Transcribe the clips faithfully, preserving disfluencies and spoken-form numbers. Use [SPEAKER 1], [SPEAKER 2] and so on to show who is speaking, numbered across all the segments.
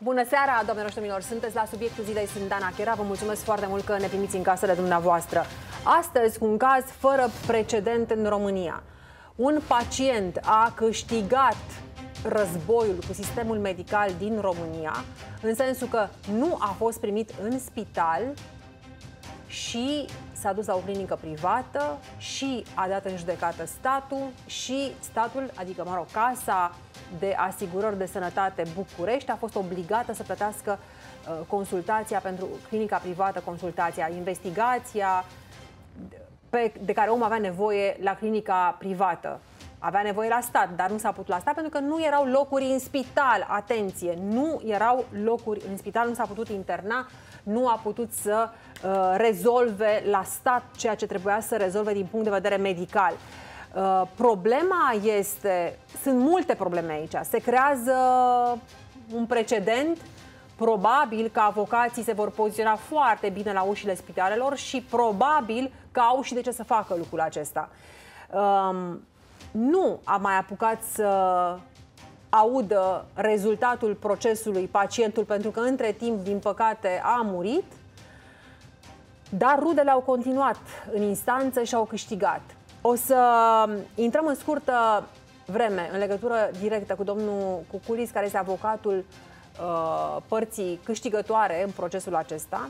[SPEAKER 1] Bună seara, doamnelor și domnilor! Sunteți la subiectul zilei, sunt Dana Chera. Vă mulțumesc foarte mult că ne primiți în casele dumneavoastră. Astăzi, cu un caz fără precedent în România. Un pacient a câștigat războiul cu sistemul medical din România, în sensul că nu a fost primit în spital și s-a dus la o clinică privată și a dat în judecată statul și statul, adică, mă rog, Casa de Asigurări de Sănătate București a fost obligată să plătească uh, consultația pentru clinica privată, consultația, investigația pe, de care omul avea nevoie la clinica privată. Avea nevoie la stat, dar nu s-a putut la stat pentru că nu erau locuri în spital. Atenție, nu erau locuri în spital, nu s-a putut interna, nu a putut să uh, rezolve la stat ceea ce trebuia să rezolve din punct de vedere medical. Uh, problema este, sunt multe probleme aici. Se creează un precedent, probabil că avocații se vor poziționa foarte bine la ușile spitalelor și probabil că au și de ce să facă lucrul acesta. Uh, nu a mai apucat să audă rezultatul procesului pacientul, pentru că între timp, din păcate, a murit, dar rudele au continuat în instanță și au câștigat. O să intrăm în scurtă vreme în legătură directă cu domnul Cuculis, care este avocatul uh, părții câștigătoare în procesul acesta,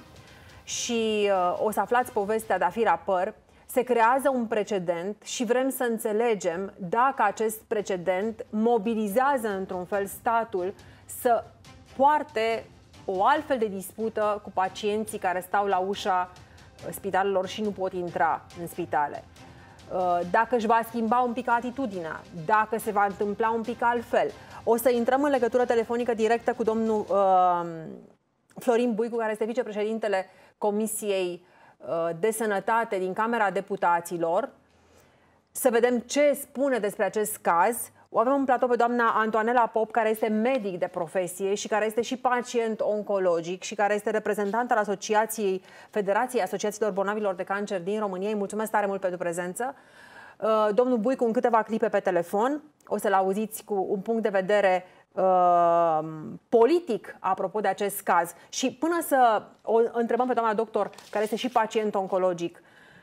[SPEAKER 1] și uh, o să aflați povestea de a fi rapăr. Se creează un precedent și vrem să înțelegem dacă acest precedent mobilizează într-un fel statul să poarte o altfel de dispută cu pacienții care stau la ușa spitalelor și nu pot intra în spitale. Dacă își va schimba un pic atitudinea, dacă se va întâmpla un pic altfel. O să intrăm în legătură telefonică directă cu domnul uh, Florin Buicu, care este vicepreședintele Comisiei de Sănătate din Camera Deputaților, să vedem ce spune despre acest caz. O avem în platou pe doamna Antoanela Pop, care este medic de profesie și care este și pacient oncologic și care este reprezentant al Asociației Federației Asociațiilor Bolnavilor de Cancer din România. Îi mulțumesc tare mult pentru prezență. Domnul Buicu, în câteva clipe pe telefon, o să-l auziți cu un punct de vedere Uh, politic apropo de acest caz. Și până să o întrebăm pe doamna doctor, care este și pacient oncologic,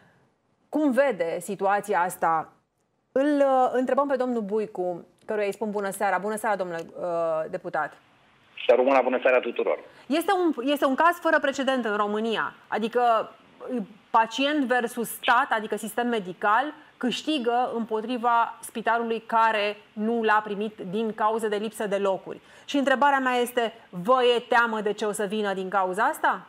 [SPEAKER 1] cum vede situația asta, îl uh, întrebăm pe domnul Buicu, căruia îi spun bună seara. Bună seara, domnule uh, deputat.
[SPEAKER 2] Să rămână bună seara tuturor.
[SPEAKER 1] Este un, este un caz fără precedent în România, adică pacient versus stat, adică sistem medical, câștigă împotriva spitalului care nu l-a primit din cauza de lipsă de locuri. Și întrebarea mea este, vă e teamă de ce o să vină din cauza asta?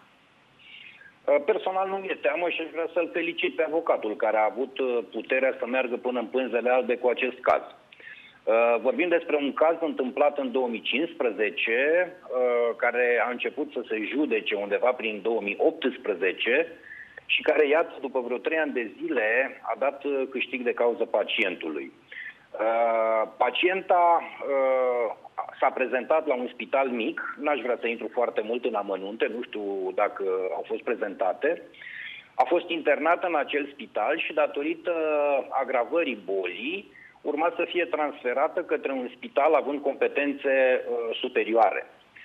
[SPEAKER 2] Personal nu mi-e teamă și aș vrea să-l felicit pe avocatul care a avut puterea să meargă până în pânzele albe cu acest caz. Vorbim despre un caz întâmplat în două mii cincisprezece, care a început să se judece undeva prin două mii optsprezece, și care, iată, după vreo trei ani de zile, a dat câștig de cauză pacientului. Uh, pacienta uh, s-a prezentat la un spital mic, n-aș vrea să intru foarte mult în amănunte, nu știu dacă au fost prezentate. A fost internată în acel spital și, datorită agravării bolii, urma să fie transferată către un spital având competențe uh, superioare.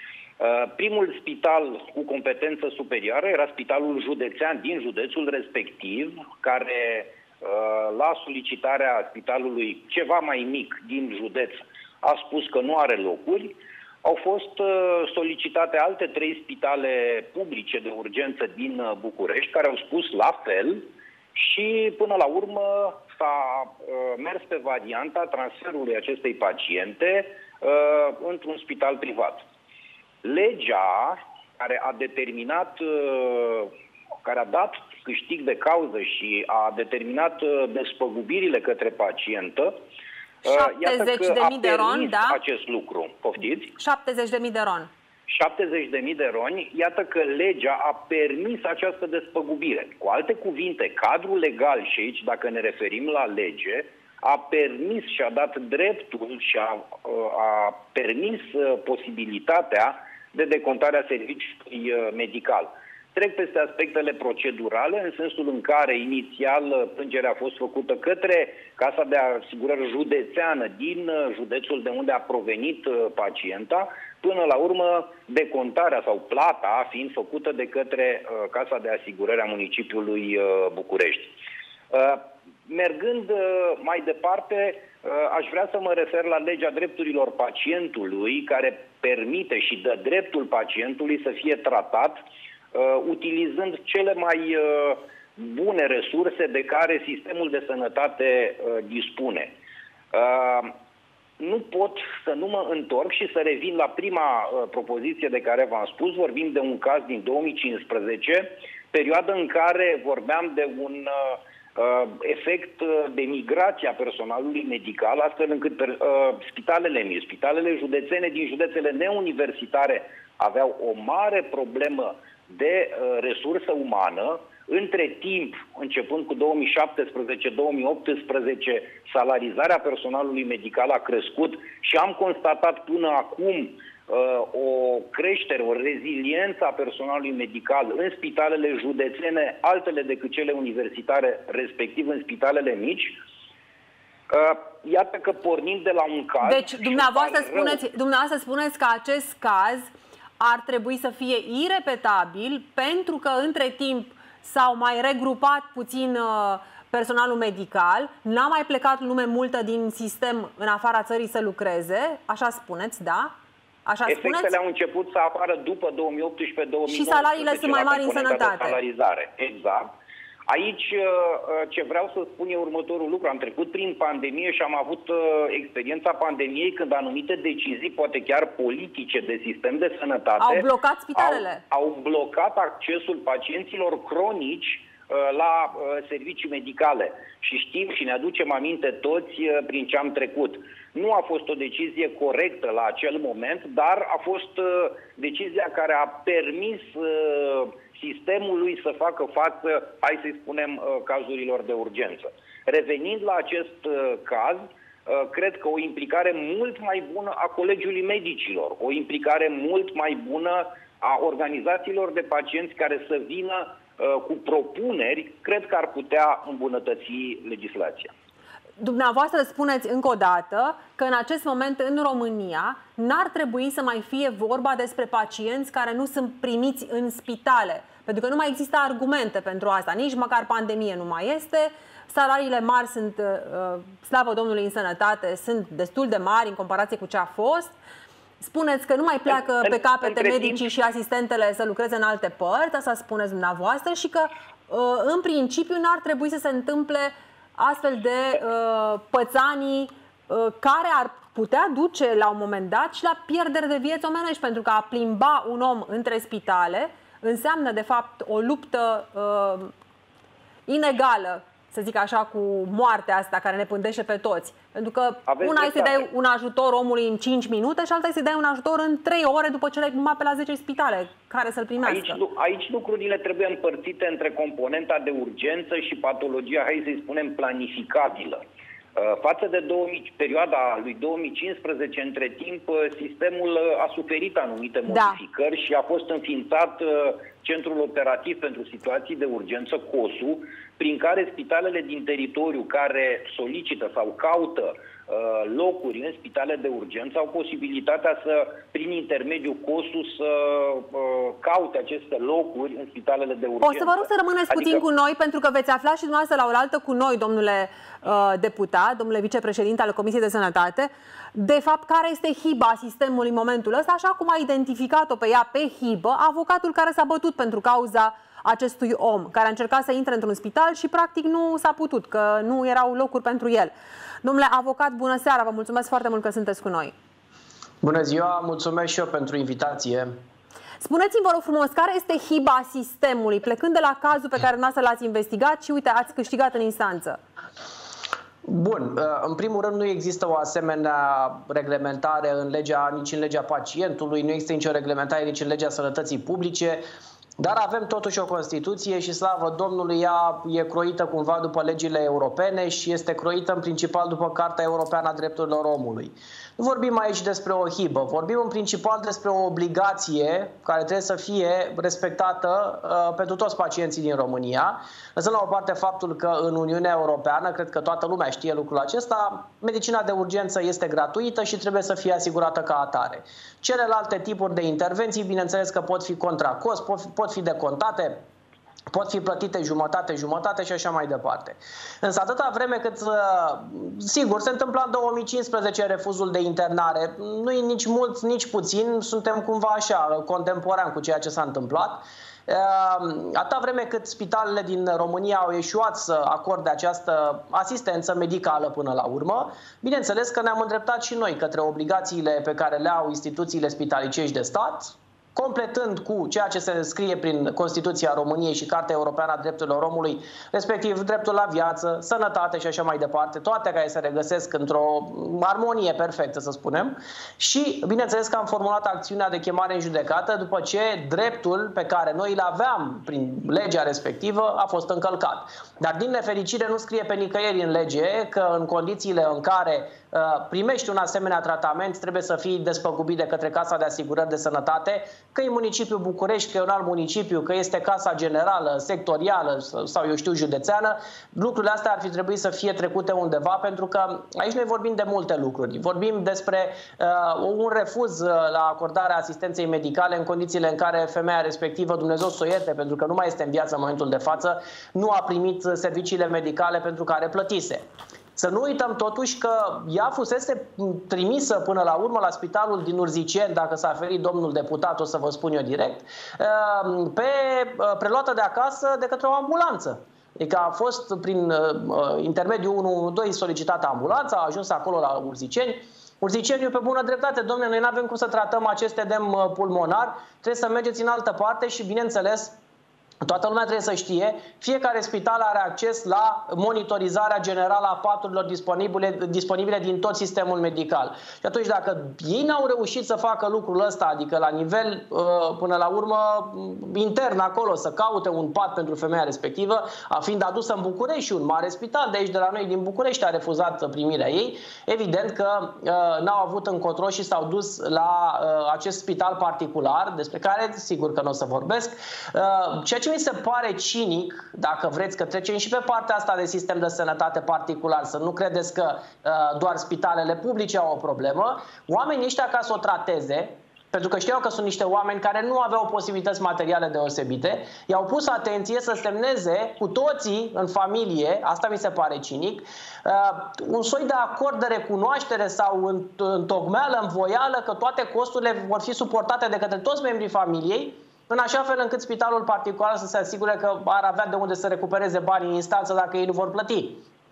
[SPEAKER 2] Primul spital cu competență superioară era spitalul județean din județul respectiv, care, la solicitarea spitalului ceva mai mic din județ, a spus că nu are locuri. Au fost solicitate alte trei spitale publice de urgență din București, care au spus la fel și, până la urmă, s-a mers pe varianta transferului acestei paciente într-un spital privat. Legea care a determinat, care a dat câștig de cauză și a determinat despăgubirile către pacientă,
[SPEAKER 1] șaptezeci de mii de ron, da?
[SPEAKER 2] Acest lucru. Poftiți?
[SPEAKER 1] șaptezeci de mii de ron.
[SPEAKER 2] șaptezeci de mii de roni, iată că legea a permis această despăgubire. Cu alte cuvinte, cadrul legal, și aici dacă ne referim la lege, a permis și a dat dreptul și a, a permis posibilitatea de decontarea serviciului medical. trec peste aspectele procedurale, în sensul în care inițial plângerea a fost făcută către Casa de Asigurări Județeană din județul de unde a provenit pacienta, până la urmă decontarea sau plata fiind făcută de către Casa de Asigurări a municipiului București. Mergând mai departe, aș vrea să mă refer la legea drepturilor pacientului, care permite și dă dreptul pacientului să fie tratat utilizând cele mai bune resurse de care sistemul de sănătate dispune. Nu pot să nu mă întorc și să revin la prima propoziție de care v-am spus. Vorbim de un caz din două mii cincisprezece, perioadă în care vorbeam de un efect de migrație a personalului medical, astfel încât uh, spitalele mici, spitalele județene din județele neuniversitare aveau o mare problemă de uh, resursă umană. Între timp, începând cu două mii șaptesprezece două mii optsprezece, salarizarea personalului medical a crescut și am constatat până acum o creștere, o reziliență a personalului medical în spitalele județene, altele decât cele universitare, respectiv în spitalele mici. Iată că pornim de la un caz...
[SPEAKER 1] Deci, dumneavoastră spuneți, dumneavoastră spuneți că acest caz ar trebui să fie irepetabil pentru că între timp s-au mai regrupat puțin personalul medical, n-a mai plecat lume multă din sistem în afara țării să lucreze, așa spuneți, da? Așa
[SPEAKER 2] Efectele
[SPEAKER 1] spuneți?
[SPEAKER 2] au început să apară după două mii optsprezece două mii nouăsprezece.
[SPEAKER 1] Și salariile sunt mai mari în sănătate.
[SPEAKER 2] Salarizare. Exact. Aici ce vreau să spun e următorul lucru. Am trecut prin pandemie și am avut experiența pandemiei când anumite decizii, poate chiar politice de sistem de sănătate,
[SPEAKER 1] au blocat spitalele.
[SPEAKER 2] Au, au blocat accesul pacienților cronici la servicii medicale. Și știm și ne aducem aminte toți prin ce am trecut. Nu a fost o decizie corectă la acel moment, dar a fost decizia care a permis sistemului să facă față, hai să-i spunem, cazurilor de urgență. Revenind la acest caz, cred că o implicare mult mai bună a Colegiului Medicilor, o implicare mult mai bună a organizațiilor de pacienți care să vină cu propuneri, cred că ar putea îmbunătăți legislația.
[SPEAKER 1] Dumneavoastră spuneți încă o dată că în acest moment în România n-ar trebui să mai fie vorba despre pacienți care nu sunt primiți în spitale, pentru că nu mai există argumente pentru asta, nici măcar pandemie nu mai este, salariile mari sunt, slavă Domnului în sănătate, sunt destul de mari în comparație cu ce a fost. Spuneți că nu mai pleacă pe capete medicii și asistentele să lucreze în alte părți, asta spuneți dumneavoastră, și că în principiu n-ar trebui să se întâmple astfel de uh, pățanii uh, care ar putea duce la un moment dat și la pierderi de vieți omenești, pentru că a plimba un om între spitale înseamnă de fapt o luptă uh, inegală, să zic așa, cu moartea asta care ne pândește pe toți. Pentru că
[SPEAKER 2] Aveți
[SPEAKER 1] una este să dai un ajutor omului în cinci minute și alta este să dai un ajutor în trei ore după ce l-ai plumat pe la zece spitale care să-l primească.
[SPEAKER 2] Aici, aici lucrurile trebuie împărțite între componenta de urgență și patologia, hai să-i spunem, planificabilă. Față de două mii, perioada lui două mii cincisprezece, între timp, sistemul a suferit anumite modificări, da, și a fost înființat Centrul Operativ pentru Situații de Urgență, COSU, prin care spitalele din teritoriu care solicită sau caută uh, locuri în spitale de urgență au posibilitatea să, prin intermediul COSU, să uh, caute aceste locuri în spitalele de urgență.
[SPEAKER 1] O să vă rog să rămâneți adică... puțin cu noi, pentru că veți afla și dumneavoastră la oaltă cu noi, domnule uh, deputat, domnule vicepreședinte al Comisiei de Sănătate, de fapt care este hiba sistemului în momentul ăsta, așa cum a identificat-o pe ea, pe hibă, avocatul care s-a bătut pentru cauza acestui om, care a încercat să intre într-un spital și practic nu s-a putut, că nu erau locuri pentru el. Domnule avocat, bună seara, vă mulțumesc foarte mult că sunteți cu noi.
[SPEAKER 3] Bună ziua, mulțumesc și eu pentru invitație.
[SPEAKER 1] Spuneți-mi, vă rog frumos, care este hiba sistemului, plecând de la cazul pe care dumneavoastră l-ați investigat și, uite, ați câștigat în instanță?
[SPEAKER 3] Bun, în primul rând nu există o asemenea reglementare în legea, nici în legea pacientului, nu există nicio reglementare nici în legea sănătății publice. Dar avem totuși o Constituție și, slavă Domnului, ea e croită cumva după legile europene și este croită în principal după Carta Europeană a Drepturilor Omului. Nu vorbim aici despre o hibă, vorbim în principal despre o obligație care trebuie să fie respectată uh, pentru toți pacienții din România. Lăsând la o parte faptul că în Uniunea Europeană, cred că toată lumea știe lucrul acesta, medicina de urgență este gratuită și trebuie să fie asigurată ca atare. Celelalte tipuri de intervenții, bineînțeles că pot fi contra cost, pot fi, pot fi decontate, pot fi plătite jumătate, jumătate și așa mai departe. Însă atâta vreme cât, sigur, se întâmpla în două mii cincisprezece refuzul de internare, nu e nici mult, nici puțin, suntem cumva așa, contemporan cu ceea ce s-a întâmplat. Atâta vreme cât spitalele din România au eșuat să acorde această asistență medicală până la urmă, bineînțeles că ne-am îndreptat și noi către obligațiile pe care le au instituțiile spitalicești de stat, completând cu ceea ce se scrie prin Constituția României și Carta Europeană a Drepturilor Omului, respectiv dreptul la viață, sănătate și așa mai departe, toate care se regăsesc într-o armonie perfectă, să spunem. Și, bineînțeles că am formulat acțiunea de chemare în judecată după ce dreptul pe care noi îl aveam prin legea respectivă a fost încălcat. Dar, din nefericire, nu scrie pe nicăieri în lege că în condițiile în care uh, primești un asemenea tratament trebuie să fii despăgubit de către Casa de Asigurări de Sănătate, că e municipiul București, că e un alt municipiu, că este Casa Generală, sectorială sau, eu știu, județeană. Lucrurile astea ar fi trebuit să fie trecute undeva, pentru că aici noi vorbim de multe lucruri. Vorbim despre uh, un refuz la acordarea asistenței medicale în condițiile în care femeia respectivă, Dumnezeu s-o ierte, pentru că nu mai este în viață în momentul de față, nu a primit serviciile medicale pentru care plătise. Să nu uităm totuși că ea fusese trimisă până la urmă la spitalul din Urziceni, dacă s-a ferit domnul deputat, o să vă spun eu direct, pe preluată de acasă de către o ambulanță. Adică a fost prin intermediul unu unu doi solicitată ambulanța, a ajuns acolo la Urziceni. Urziceniu, pe bună dreptate, domnule, noi nu avem cum să tratăm acest edem pulmonar, trebuie să mergeți în altă parte și, bineînțeles, toată lumea trebuie să știe, fiecare spital are acces la monitorizarea generală a paturilor disponibile, disponibile din tot sistemul medical. Și atunci, dacă ei n-au reușit să facă lucrul ăsta, adică la nivel, până la urmă, intern acolo, să caute un pat pentru femeia respectivă, a fiind adusă în București și un mare spital de aici, de la noi, din București, a refuzat primirea ei, evident că n-au avut încotro și s-au dus la acest spital particular, despre care, sigur că nu o să vorbesc, ceea ce mi se pare cinic, dacă vreți, că trecem și pe partea asta de sistem de sănătate particular, să nu credeți că uh, doar spitalele publice au o problemă, oamenii ăștia, ca să o trateze, pentru că știau că sunt niște oameni care nu aveau posibilități materiale deosebite, i-au pus atenție să semneze cu toții în familie, asta mi se pare cinic, uh, un soi de acord de recunoaștere sau întocmeală, învoială că toate costurile vor fi suportate de către toți membrii familiei, în așa fel încât spitalul particular să se asigure că ar avea de unde să recupereze banii în instanță dacă ei nu vor plăti.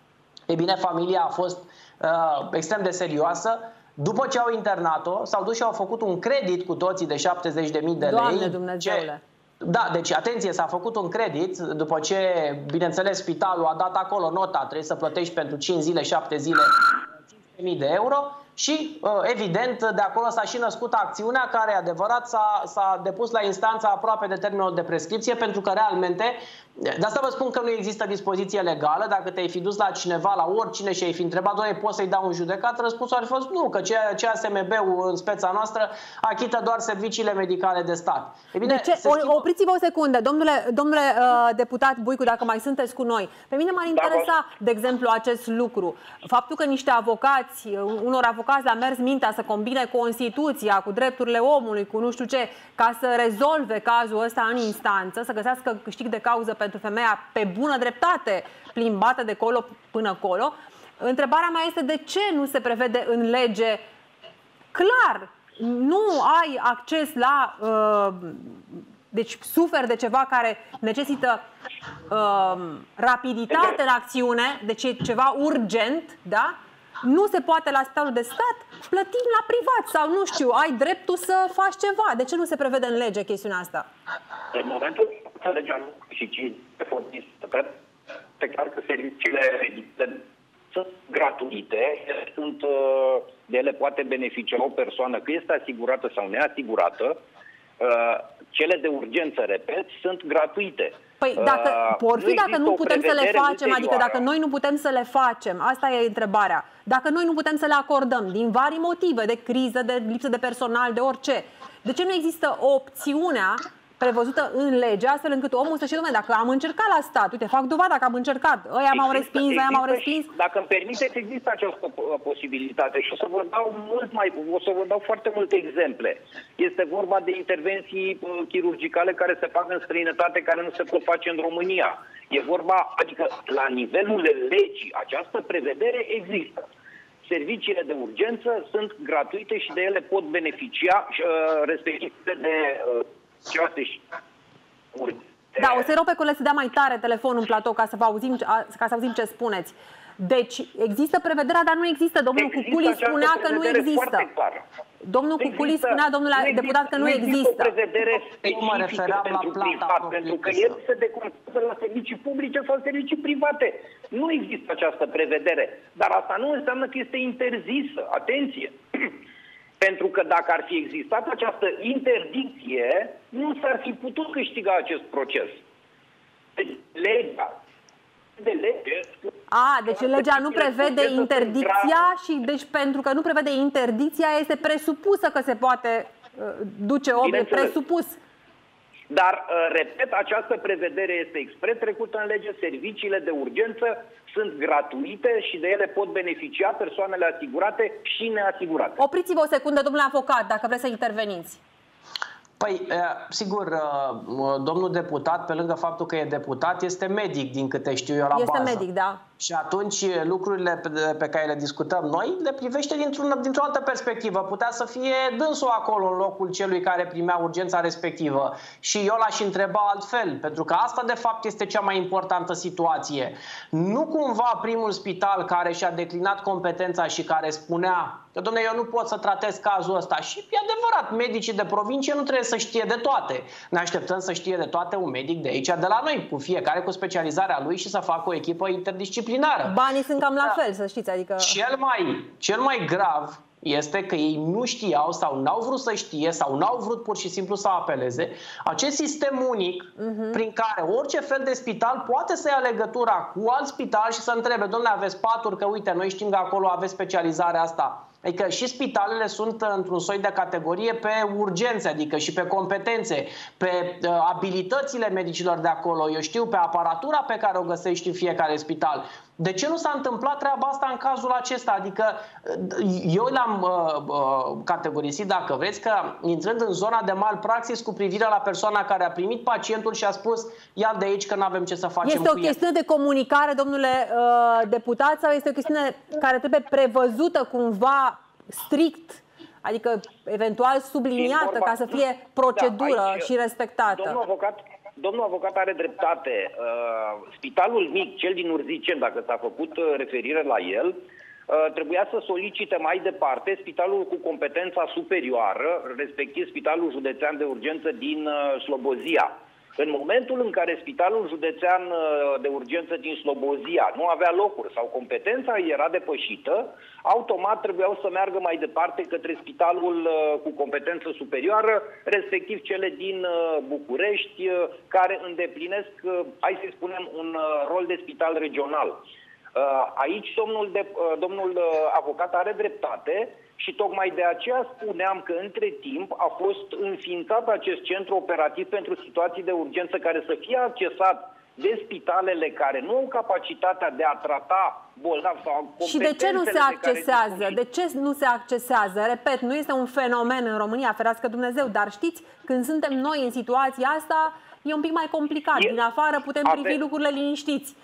[SPEAKER 3] Ei bine, familia a fost uh, extrem de serioasă. După ce au internat-o, s-au dus și au făcut un credit cu toții de șaptezeci de mii de lei.
[SPEAKER 1] Doamne Dumnezeule!
[SPEAKER 3] Ce... Da, deci atenție, s-a făcut un credit după ce, bineînțeles, spitalul a dat acolo nota, trebuie să plătești pentru cinci zile, șapte zile cinci mii de euro. Și, evident, de acolo s-a și născut acțiunea care, adevărat, s-a depus la instanța aproape de termenul de prescripție, pentru că, realmente, de asta vă spun că nu există dispoziție legală. Dacă te-ai fi dus la cineva, la oricine, și ai fi întrebat, doamne, poți să-i dau un judecat? Răspunsul ar fi fost nu, că C A S M B-ul, în speța noastră, achită doar serviciile medicale de stat. E bine,
[SPEAKER 1] de ce? Schimbă... Opriți-vă o secundă, domnule, domnule uh, deputat Buicu, dacă mai sunteți cu noi. Pe mine m-ar interesa, de exemplu, acest lucru. Faptul că niște avocați, unor avocați le-a mers mintea să combine Constituția cu drepturile omului, cu nu știu ce, ca să rezolve cazul ăsta în instanță, să găsească câștig de cauză pentru femeia pe bună dreptate plimbată de colo până colo. Întrebarea mea este de ce nu se prevede în lege clar, nu ai acces la... Uh, deci suferi de ceva care necesită uh, rapiditate în acțiune, deci e ceva urgent, da? Nu se poate la spitalul de stat, plătim la privat sau nu știu, ai dreptul să faci ceva. De ce nu se prevede în lege chestiunea asta?
[SPEAKER 2] În momentul în legea nu și cinci pe clar că serviciile sunt gratuite, sunt, de ele poate beneficia o persoană, că este asigurată sau neasigurată, Cele de urgență, repet, sunt gratuite.
[SPEAKER 1] Păi dacă vor fi, dacă nu putem să le facem, adică dacă noi nu putem să le facem, asta e întrebarea. Dacă noi nu putem să le acordăm din vari motive, de criză, de lipsă de personal, de orice, de ce nu există opțiunea prevăzută în lege, astfel încât omul să știe, dom'le, dacă am încercat la stat, uite, fac dovadă că am încercat, ăia m-au respins, ăia m-au respins.
[SPEAKER 2] Dacă îmi permiteți, există această posibilitate și o să vă dau mult mai, o să vă dau foarte multe exemple. Este vorba de intervenții chirurgicale care se fac în străinătate, care nu se pot face în România. E vorba, adică la nivelul legii, această prevedere există. Serviciile de urgență sunt gratuite și de ele pot beneficia, respectiv de
[SPEAKER 1] Da, o să rog pe colegi să dea mai tare telefonul în platou ca să vă auzim, ca să auzim ce spuneți. Deci există prevederea, dar nu există. Domnul Cuculi spunea că nu există. Domnul Cuculi spunea, domnule deputat, că nu există.
[SPEAKER 2] O prevedere specifică pentru privat, pentru că el se decontează la servicii publice sau servicii private. Nu există această prevedere, dar asta nu înseamnă că este interzisă. Atenție! Pentru că dacă ar fi existat această interdicție, nu s-ar fi putut câștiga acest proces. Deci, legea de lege...
[SPEAKER 1] A, deci legea nu prevede interdicția și deci pentru că nu prevede interdicția este presupusă că se poate uh, duce om, e presupus.
[SPEAKER 2] Dar, repet, această prevedere este expres trecută în lege, serviciile de urgență sunt gratuite și de ele pot beneficia persoanele asigurate și neasigurate.
[SPEAKER 1] Opriți-vă o secundă, domnule avocat, dacă vreți să interveniți.
[SPEAKER 3] Păi, sigur, domnul deputat, pe lângă faptul că e deputat, este medic, din câte știu eu la
[SPEAKER 1] este
[SPEAKER 3] bază.
[SPEAKER 1] Este medic, da.
[SPEAKER 3] Și atunci lucrurile pe care le discutăm noi le privește dintr-o dintr-o altă perspectivă. Putea să fie dânsul acolo în locul celui care primea urgența respectivă. Și eu l-aș întreba altfel, pentru că asta de fapt este cea mai importantă situație. Nu cumva primul spital care și-a declinat competența și care spunea că, dom'le, eu nu pot să tratez cazul ăsta. Și e adevărat, medicii de provincie nu trebuie să știe de toate. Ne așteptăm să știe de toate un medic de aici, de la noi, cu fiecare cu specializarea lui și să facă o echipă interdisciplinară.
[SPEAKER 1] Banii sunt cam la fel, să știți. Adică...
[SPEAKER 3] Cel mai, cel mai grav este că ei nu știau sau n-au vrut să știe sau n-au vrut pur și simplu să apeleze acest sistem unic uh-huh. prin care orice fel de spital poate să ia legătura cu alt spital și să întrebe, dom'le, aveți paturi, că uite, noi știm că acolo aveți specializarea asta. Adică și spitalele sunt într-un soi de categorie pe urgențe, adică și pe competențe, pe uh, abilitățile medicilor de acolo, eu știu, pe aparatura pe care o găsești în fiecare spital. De ce nu s-a întâmplat treaba asta în cazul acesta? Adică eu l-am uh, uh, categorisit, dacă vreți, că intrând în zona de malpraxis cu privire la persoana care a primit pacientul și a spus, ia de aici că nu avem ce să facem
[SPEAKER 1] este
[SPEAKER 3] cu
[SPEAKER 1] o chestiune el. de comunicare, domnule uh, deputat, sau este o chestiune care trebuie prevăzută cumva strict, adică eventual subliniată vorba, ca să fie procedură da, aici, și respectată?
[SPEAKER 2] Domnul avocat, domnul avocat are dreptate. Uh, spitalul mic, cel din Urziceni, dacă s-a făcut uh, referire la el, uh, trebuia să solicite mai departe spitalul cu competența superioară, respectiv Spitalul Județean de Urgență din uh, Slobozia. În momentul în care Spitalul Județean de Urgență din Slobozia nu avea locuri sau competența era depășită, automat trebuiau să meargă mai departe către spitalul cu competență superioară, respectiv cele din București, care îndeplinesc, hai să spunem, un rol de spital regional. Aici domnul, de, domnul avocat are dreptate. Și tocmai de aceea spuneam că între timp a fost înființat acest centru operativ pentru situații de urgență care să fie accesat de spitalele care nu au capacitatea de a trata bolnavi sau competențele.
[SPEAKER 1] Și de ce nu se accesează? De ce nu se accesează? Repet, nu este un fenomen în România, ferească Dumnezeu, dar știți, când suntem noi în situația asta, e un pic mai complicat. E... Din afară putem privi Ave... lucrurile liniștiți.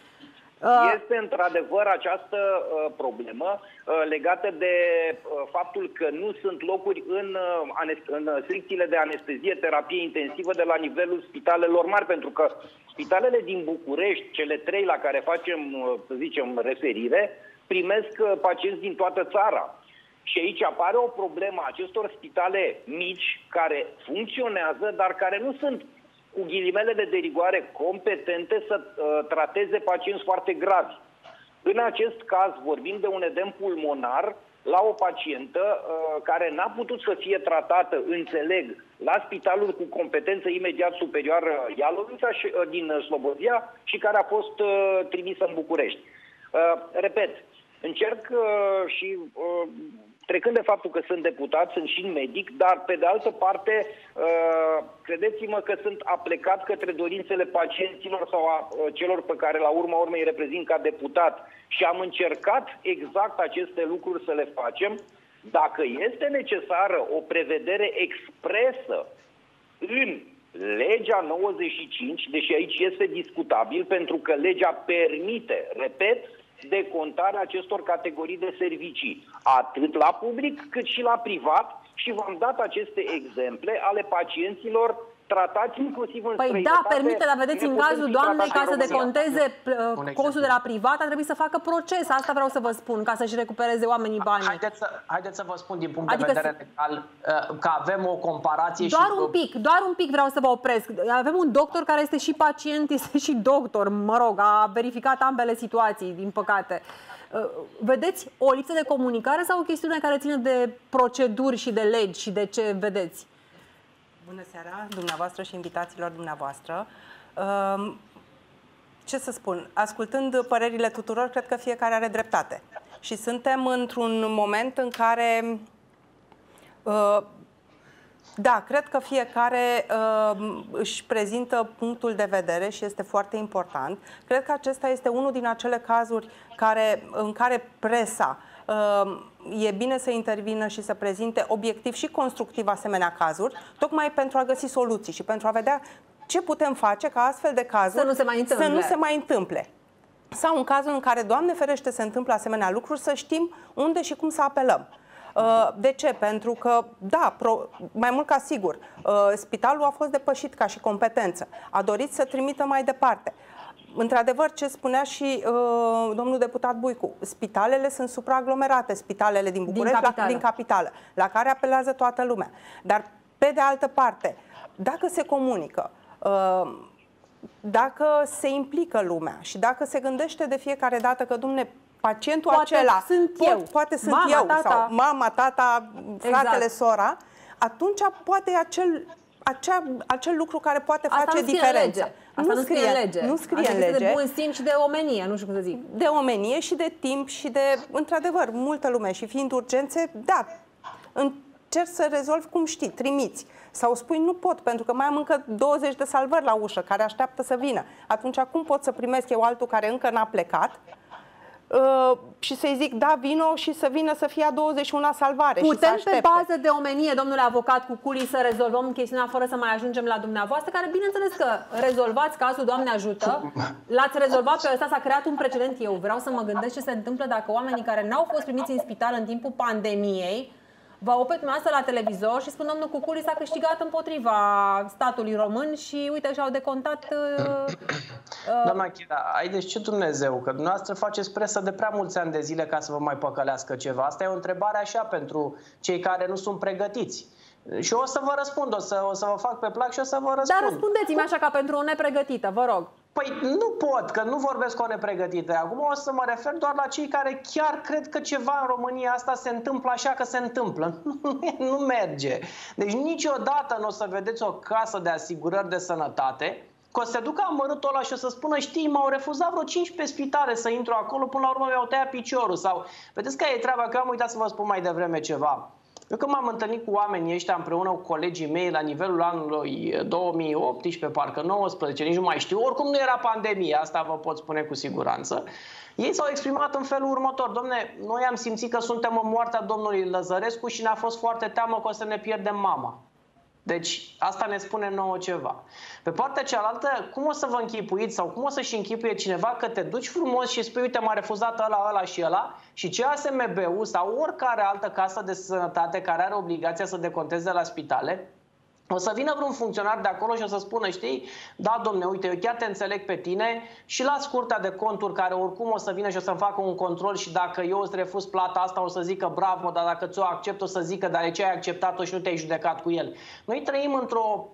[SPEAKER 2] Este într-adevăr această uh, problemă uh, legată de uh, faptul că nu sunt locuri în, uh, în secțiile de anestezie, terapie intensivă de la nivelul spitalelor mari, pentru că spitalele din București, cele trei la care facem, uh, să zicem, referire, primesc uh, pacienți din toată țara. Și aici apare o problemă a acestor spitale mici care funcționează, dar care nu sunt, cu ghilimelele de rigoare, competente să uh, trateze pacienți foarte gravi. În acest caz vorbim de un edem pulmonar la o pacientă uh, care n-a putut să fie tratată, înțeleg, la spitalul cu competență imediat superioară Ialovița uh, din Slobozia și care a fost uh, trimisă în București. Uh, repet, încerc uh, și... Uh, Trecând de faptul că sunt deputat, sunt și medic, dar pe de altă parte, credeți-mă că sunt aplecat către dorințele pacienților sau a celor pe care la urma urmei îi reprezint ca deputat și am încercat exact aceste lucruri să le facem. Dacă este necesară o prevedere expresă în legea nouăzeci și cinci, deși aici este discutabil, pentru că legea permite, repet, decontarea acestor categorii de servicii, atât la public cât și la privat, și v-am dat aceste exemple ale pacienților tratați inclusiv în
[SPEAKER 1] Păi
[SPEAKER 2] străinătate.
[SPEAKER 1] da, permite, dar vedeți, în cazul doamnei, ca să deconteze costul de la privat, a trebuit să facă proces. Asta vreau să vă spun, ca să-și recupereze oamenii banii.
[SPEAKER 3] Haideți să, haideți să vă spun din punct
[SPEAKER 1] adică
[SPEAKER 3] de vedere legal că avem o comparație
[SPEAKER 1] doar
[SPEAKER 3] și...
[SPEAKER 1] un pic, doar un pic vreau să vă opresc. Avem un doctor care este și pacient, este și doctor, mă rog, a verificat ambele situații, din păcate. Vedeți o lipsă de comunicare sau o chestiune care ține de proceduri și de legi și de ce vedeți?
[SPEAKER 4] Bună seara, dumneavoastră și invitațiilor dumneavoastră. Ce să spun? Ascultând părerile tuturor, cred că fiecare are dreptate. Și suntem într-un moment în care... Da, cred că fiecare își prezintă punctul de vedere și este foarte important. Cred că acesta este unul din acele cazuri care, în care presa e bine să intervină și să prezinte obiectiv și constructiv asemenea cazuri, tocmai pentru a găsi soluții și pentru a vedea ce putem face ca astfel de cazuri
[SPEAKER 1] să nu se mai întâmple.
[SPEAKER 4] Să nu se mai întâmple. Sau în cazul în care, Doamne ferește, se întâmplă asemenea lucruri, să știm unde și cum să apelăm. De ce? Pentru că, da, pro, mai mult ca sigur, spitalul a fost depășit ca și competență. A dorit să trimită mai departe. Într-adevăr, ce spunea și uh, domnul deputat Buicu, spitalele sunt supraaglomerate, spitalele din București, din capitală. La, din capitală, la care apelează toată lumea. Dar, pe de altă parte, dacă se comunică, uh, dacă se implică lumea și dacă se gândește de fiecare dată că, dumne, pacientul
[SPEAKER 1] poate
[SPEAKER 4] acela,
[SPEAKER 1] sunt
[SPEAKER 4] pot,
[SPEAKER 1] eu.
[SPEAKER 4] poate sunt
[SPEAKER 1] mama,
[SPEAKER 4] eu,
[SPEAKER 1] tata.
[SPEAKER 4] sau mama, tata, fratele, exact. Sora, atunci poate acel... Acea, acel lucru care poate
[SPEAKER 1] Asta
[SPEAKER 4] face
[SPEAKER 1] nu
[SPEAKER 4] diferența.
[SPEAKER 1] Asta nu scrie în lege.
[SPEAKER 4] Nu scrie
[SPEAKER 1] Asta
[SPEAKER 4] în lege.
[SPEAKER 1] de bun simț și de omenie, nu știu cum să zic.
[SPEAKER 4] De omenie și de timp și de, într-adevăr, multă lume. Și fiind urgențe, da, încerci să rezolvi cum știi, trimiți. Sau spui nu pot, pentru că mai am încă douăzeci de salvări la ușă care așteaptă să vină. Atunci cum pot să primesc eu altul care încă n-a plecat? Uh, și să-i zic, da, vino și să vină să fie a douăzeci și una salvare.
[SPEAKER 1] Putem
[SPEAKER 4] și să
[SPEAKER 1] pe bază de omenie, domnule avocat Cuculi, să rezolvăm chestiunea fără să mai ajungem la dumneavoastră, care bineînțeles că rezolvați cazul, Doamne ajută, l-ați rezolvat pe ăsta, s-a creat un precedent. Eu vreau să mă gândesc ce se întâmplă dacă oamenii care n-au fost primiți în spital în timpul pandemiei vă oprit dumneavoastră la televizor și spun, domnul Cuculi s-a câștigat împotriva statului român și uite și-au decontat... Uh, uh...
[SPEAKER 3] Doamna Chira, haideți, ce Dumnezeu, că dumneavoastră faceți presă de prea mulți ani de zile ca să vă mai păcălească ceva. Asta e o întrebare așa pentru cei care nu sunt pregătiți. Și o să vă răspund, o să, o să vă fac pe plac și o să vă răspund.
[SPEAKER 1] Dar răspundeți-mi așa ca pentru o nepregătită, vă rog.
[SPEAKER 3] Păi nu pot, că nu vorbesc cu o nepregătită. Acum o să mă refer doar la cei care chiar cred că ceva în România asta se întâmplă așa că se întâmplă. Nu merge. Deci niciodată nu o să vedeți o casă de asigurări de sănătate că o să se ducă amărâtul ăla și o să spună, știi, m-au refuzat vreo cincisprezece spitale să intru acolo, până la urmă mi-au tăiat piciorul. Sau, vedeți că e treaba, că eu am uitat să vă spun mai devreme ceva. Eu când m-am întâlnit cu oamenii ăștia împreună cu colegii mei la nivelul anului două mii optsprezece, parcă nouăsprezece, nici nu mai știu, oricum nu era pandemie, asta vă pot spune cu siguranță, ei s-au exprimat în felul următor. Dom'le, noi am simțit că suntem în moartea domnului Lăzărescu și ne-a fost foarte teamă că o să ne pierdem mama. Deci asta ne spune nouă ceva. Pe partea cealaltă, cum o să vă închipuiți sau cum o să-și închipuie cineva că te duci frumos și spui, uite, m-a refuzat ăla, ăla și ăla și ce A S M B-ul sau oricare altă casă de sănătate care are obligația să deconteze la spitale, o să vină vreun funcționar de acolo și o să spună, știi, da, domne, uite, eu chiar te înțeleg pe tine și las curtea de conturi care oricum o să vină și o să-mi facă un control și dacă eu îți refuz plata asta o să zică bravo, dar dacă ți-o accept o să zică, dar de ce ai acceptat-o și nu te-ai judecat cu el. Noi trăim într-o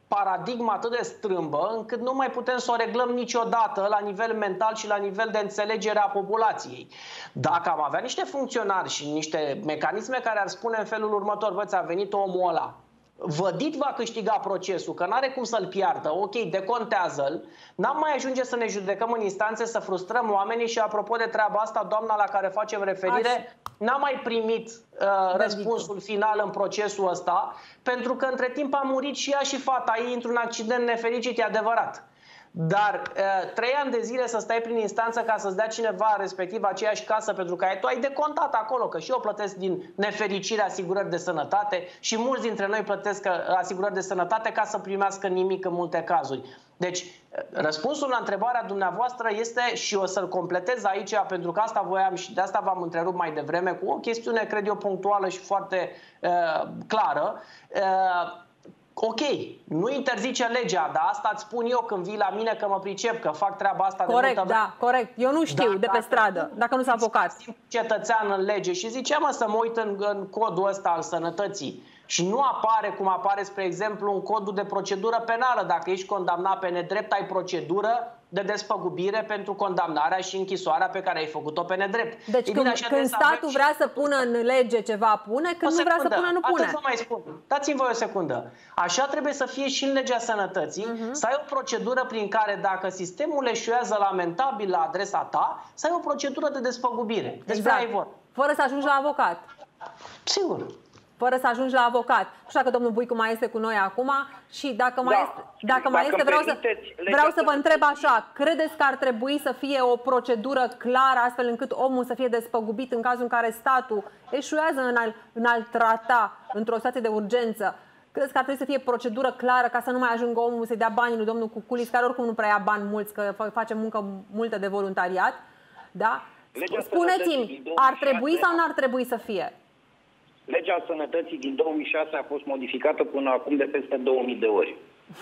[SPEAKER 3] paradigma atât de strâmbă încât nu mai putem să o reglăm niciodată la nivel mental și la nivel de înțelegere a populației. Dacă am avea niște funcționari și niște mecanisme care ar spune în felul următor: bă, ți-a venit omul ăla, vădit va câștiga procesul, că n-are cum să-l piardă, ok, decontează-l, n-am mai ajunge să ne judecăm în instanțe, să frustrăm oamenii. Și apropo de treaba asta, doamna la care facem referire n-a mai primit uh, răspunsul final în procesul ăsta, pentru că între timp a murit și ea și fata ei într-un accident nefericit, e adevărat. Dar uh, trei ani de zile să stai prin instanță ca să-ți dea cineva respectiv aceeași casă, pentru că ai, tu ai decontat acolo, că și eu plătesc din nefericire asigurări de sănătate și mulți dintre noi plătesc asigurări de sănătate ca să primească nimic în multe cazuri. Deci răspunsul la întrebarea dumneavoastră este, și o să-l completez aici, pentru că asta voiam și de asta v-am întrerupt mai devreme, cu o chestiune, cred eu, punctuală și foarte uh, clară. Uh, Ok, nu interzice legea, dar asta îți spun eu când vii la mine, că mă pricep, că fac treaba asta
[SPEAKER 1] corect,
[SPEAKER 3] de multă
[SPEAKER 1] da, corect. Eu nu știu
[SPEAKER 3] da,
[SPEAKER 1] de pe stradă, dacă nu s-a avocat.
[SPEAKER 3] Cetățean în lege și ziceam mă, să mă uit în, în codul ăsta al sănătății și nu apare cum apare, spre exemplu, în codul de procedură penală. Dacă ești condamnat pe nedrept, ai procedură de despăgubire pentru condamnarea și închisoarea pe care ai făcut-o pe nedrept.
[SPEAKER 1] Deci când, când statul vrea să pună în lege ceva, pune, când nu vrea să pună, nu pune.
[SPEAKER 3] Atât vă mai spun. Dați-mi voi o secundă. Așa trebuie să fie și în legea sănătății, uh-huh. să ai o procedură prin care, dacă sistemul eșuează lamentabil la adresa ta, să ai o procedură de despăgubire. Despre
[SPEAKER 1] exact.
[SPEAKER 3] ai vor.
[SPEAKER 1] Fără să ajungi la avocat.
[SPEAKER 3] Sigur.
[SPEAKER 1] Fără să ajungi la avocat. Nu știu dacă domnul Buicu mai este cu noi acum și dacă mai
[SPEAKER 2] da.
[SPEAKER 1] este, dacă mai este vreau, să, vreau să vă întreb așa, credeți că ar trebui să fie o procedură clară astfel încât omul să fie despăgubit în cazul în care statul eșuează în a-l, în a-l trata într-o situație de urgență? Credeți că ar trebui să fie procedură clară ca să nu mai ajungă omul să-i dea banii lui domnul Cuculis, care oricum nu prea ia bani mulți, că face muncă multă de voluntariat? Da? Spuneți-mi, ar trebui sau nu ar trebui să fie?
[SPEAKER 2] Legea Sănătății din două mii șase a fost modificată până acum de peste două mii de ori.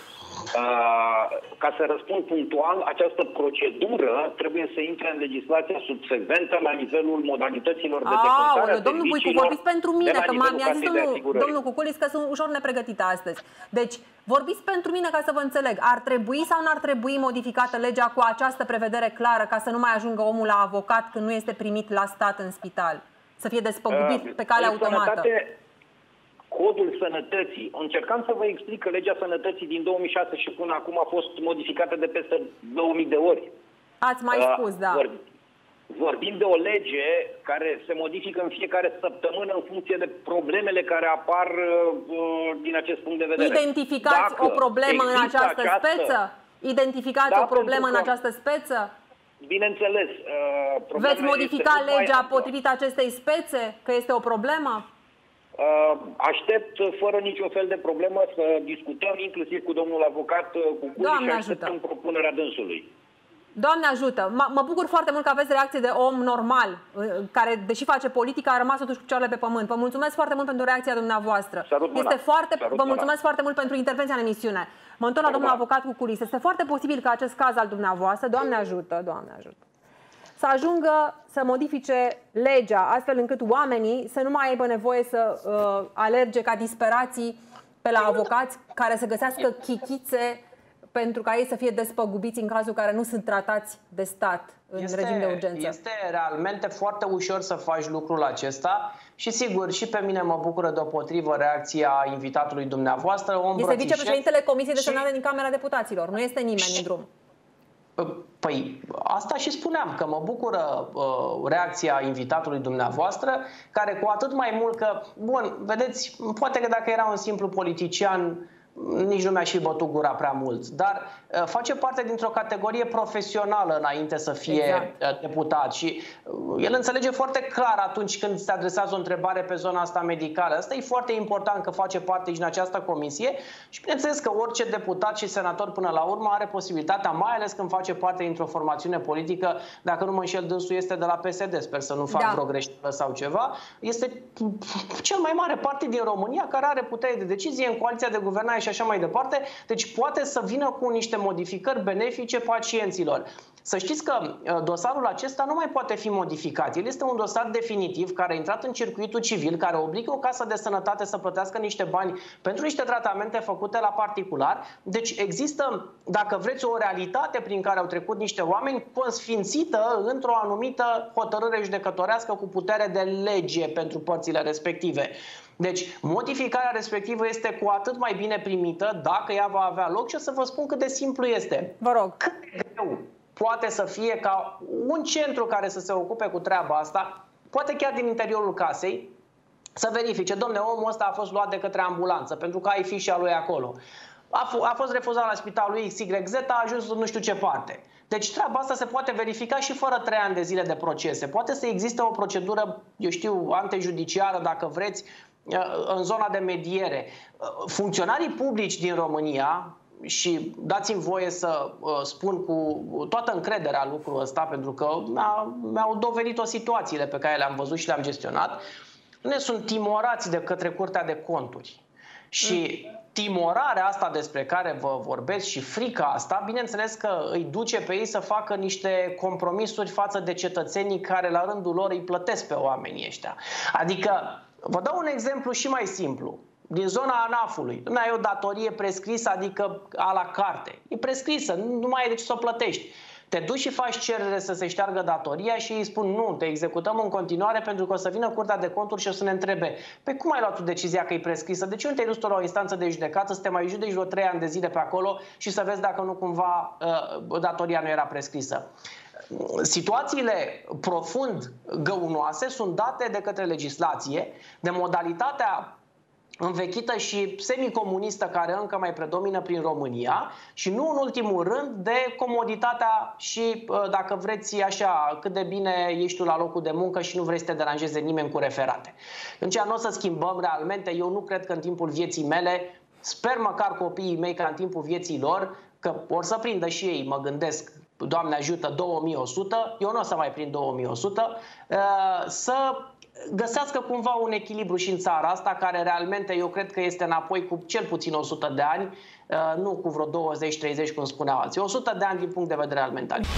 [SPEAKER 2] Uh, ca să răspund punctual, această procedură trebuie să intre în legislația subsecventă la nivelul modalităților de decontare a
[SPEAKER 1] domnul Buicu, vorbiți pentru mine, că mi-a zis domnul, domnul Cuculis că sunt ușor nepregătită astăzi. Deci, vorbiți pentru mine ca să vă înțeleg. Ar trebui sau nu ar trebui modificată legea cu această prevedere clară ca să nu mai ajungă omul la avocat când nu este primit la stat în spital? Să fie despăgubit uh, pe cale automată.
[SPEAKER 2] Sănătate, codul sănătății. Încercam să vă explic că legea sănătății din două mii șase și până acum a fost modificată de peste două mii de ori.
[SPEAKER 1] Ați mai spus, uh, da.
[SPEAKER 2] Vorbim, vorbim de o lege care se modifică în fiecare săptămână în funcție de problemele care apar uh, din acest punct de vedere.
[SPEAKER 1] Identificați
[SPEAKER 2] Dacă
[SPEAKER 1] o problemă în această, această speță? Identificați da, o problemă în această speță?
[SPEAKER 2] Bineînțeles. Uh,
[SPEAKER 1] Veți modifica legea potrivit acestei spețe? Că este o problemă?
[SPEAKER 2] Uh, aștept fără niciun fel de problemă să discutăm, inclusiv cu domnul avocat Cuculis, și așteptăm propunerea dânsului.
[SPEAKER 1] Doamne ajută! Mă bucur foarte mult că aveți reacție de om normal, care, deși face politică, a rămas totuși cu picioarele pe pământ. Vă mulțumesc foarte mult pentru reacția dumneavoastră. Este foarte, vă mulțumesc foarte mult pentru intervenția în emisiune. Mă întorc la domnul avocat Cuculis. Este foarte posibil că acest caz al dumneavoastră, Doamne ajută, Doamne ajută, să ajungă să modifice legea, astfel încât oamenii să nu mai aibă nevoie să uh, alerge ca disperații pe la avocați care să găsească chichițe pentru ca ei să fie despăgubiți în cazul în care nu sunt tratați de stat în
[SPEAKER 3] este,
[SPEAKER 1] regim de urgență.
[SPEAKER 3] Este realmente foarte ușor să faci lucrul acesta și sigur, și pe mine mă bucură deopotrivă reacția invitatului dumneavoastră. O
[SPEAKER 1] este vicepreședintele Comisiei de Senate din Camera Deputaților, nu este nimeni și... în drum.
[SPEAKER 3] Păi asta și spuneam, că mă bucură uh, reacția invitatului dumneavoastră, care cu atât mai mult că, bun, vedeți, poate că dacă era un simplu politician, nici nu mi-a și bătut gura prea mult, dar uh, face parte dintr-o categorie profesională înainte să fie exact. deputat și uh, el înțelege foarte clar atunci când se adresează o întrebare pe zona asta medicală. Asta e foarte important, că face parte din această comisie și bineînțeles că orice deputat și senator până la urmă are posibilitatea, mai ales când face parte dintr-o formațiune politică, dacă nu mă înșel, dânsul este de la P S D, sper să nu fac da. vreo greșeală sau ceva, este cel mai mare partid din România care are putere de decizie în coaliția de guvernare și așa mai departe. Deci poate să vină cu niște modificări benefice pacienților. Să știți că dosarul acesta nu mai poate fi modificat. El este un dosar definitiv care a intrat în circuitul civil, care obligă o casă de sănătate să plătească niște bani pentru niște tratamente făcute la particular. Deci există, dacă vreți, o realitate prin care au trecut niște oameni consfințită într-o anumită hotărâre judecătorească cu putere de lege pentru părțile respective. Deci, modificarea respectivă este cu atât mai bine primită dacă ea va avea loc și o să vă spun cât de simplu este.
[SPEAKER 1] Vă rog.
[SPEAKER 3] Cât de greu poate să fie ca un centru care să se ocupe cu treaba asta, poate chiar din interiorul casei, să verifice, domne, omul ăsta a fost luat de către ambulanță, pentru că ai fișa lui acolo. A, a fost refuzat la spitalul X Y Z, a ajuns în nu știu ce parte. Deci treaba asta se poate verifica și fără trei ani de zile de procese. Poate să existe o procedură, eu știu, antejudiciară, dacă vreți, în zona de mediere. Funcționarii publici din România, și dați-mi voie să uh, spun cu toată încrederea lucrul ăsta, pentru că mi-au dovedit-o situațiile pe care le-am văzut și le-am gestionat, ne sunt timorați de către Curtea de Conturi. Și timorarea asta despre care vă vorbesc și frica asta, bineînțeles că îi duce pe ei să facă niște compromisuri față de cetățenii care la rândul lor îi plătesc pe oamenii ăștia. Adică, vă dau un exemplu și mai simplu. Din zona ANAF-ului, nu ai o datorie prescrisă, adică a la carte. E prescrisă, nu mai ai de ce să o plătești. Te duci și faci cerere să se șteargă datoria și îi spun nu, te executăm în continuare pentru că o să vină Curtea de Conturi și o să ne întrebe: pe cum ai luat tu decizia că e prescrisă? De ce nu te-ai dus tu la o instanță de judecată să te mai judeci vreo trei ani de zile pe acolo și să vezi dacă nu cumva uh, datoria nu era prescrisă? Situațiile profund găunoase sunt date de către legislație, de modalitatea învechită și semicomunistă care încă mai predomină prin România și nu în ultimul rând de comoditatea și, dacă vreți așa, cât de bine ești tu la locul de muncă și nu vrei să te deranjeze nimeni cu referate. Deci nu o să schimbăm realmente. Eu nu cred că în timpul vieții mele, sper măcar copiii mei ca în timpul vieții lor, că or să prindă și ei, mă gândesc, Doamne ajută, două mii o sută, eu nu o să mai prind două mii o sută, să găsească cumva un echilibru și în țara asta, care realmente eu cred că este înapoi cu cel puțin o sută de ani, nu cu vreo douăzeci treizeci, cum spuneau alții. o sută de ani din punct de vedere al mentalității.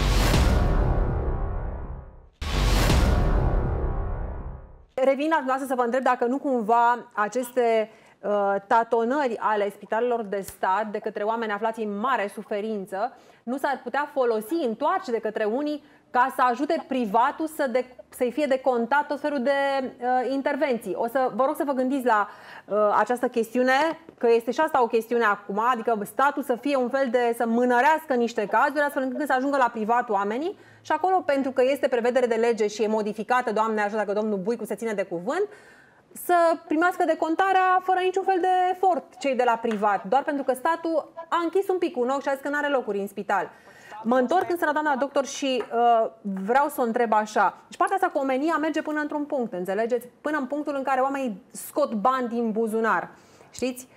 [SPEAKER 1] Revin la dumneavoastră să vă întreb dacă nu cumva aceste uh, tatonări ale spitalelor de stat de către oameni aflați în mare suferință nu s-ar putea folosi, întoarce de către unii ca să ajute privatul să de, să-i fie decontat tot felul de uh, intervenții. O să vă rog să vă gândiți la uh, această chestiune, că este și asta o chestiune acum, adică statul să fie un fel de, să mânărească niște cazuri astfel încât să ajungă la privat oamenii și acolo, pentru că este prevedere de lege și e modificată, Doamne ajută dacă domnul Buicu se ține de cuvânt, să primească decontarea fără niciun fel de efort cei de la privat, doar pentru că statul a închis un pic un ochi și a zis că nu are locuri în spital. Mă întorc însă la doamna doctor și uh, vreau să o întreb așa. Deci partea asta cu omenia merge până într-un punct, înțelegeți? Până în punctul în care oamenii scot bani din buzunar. Știți?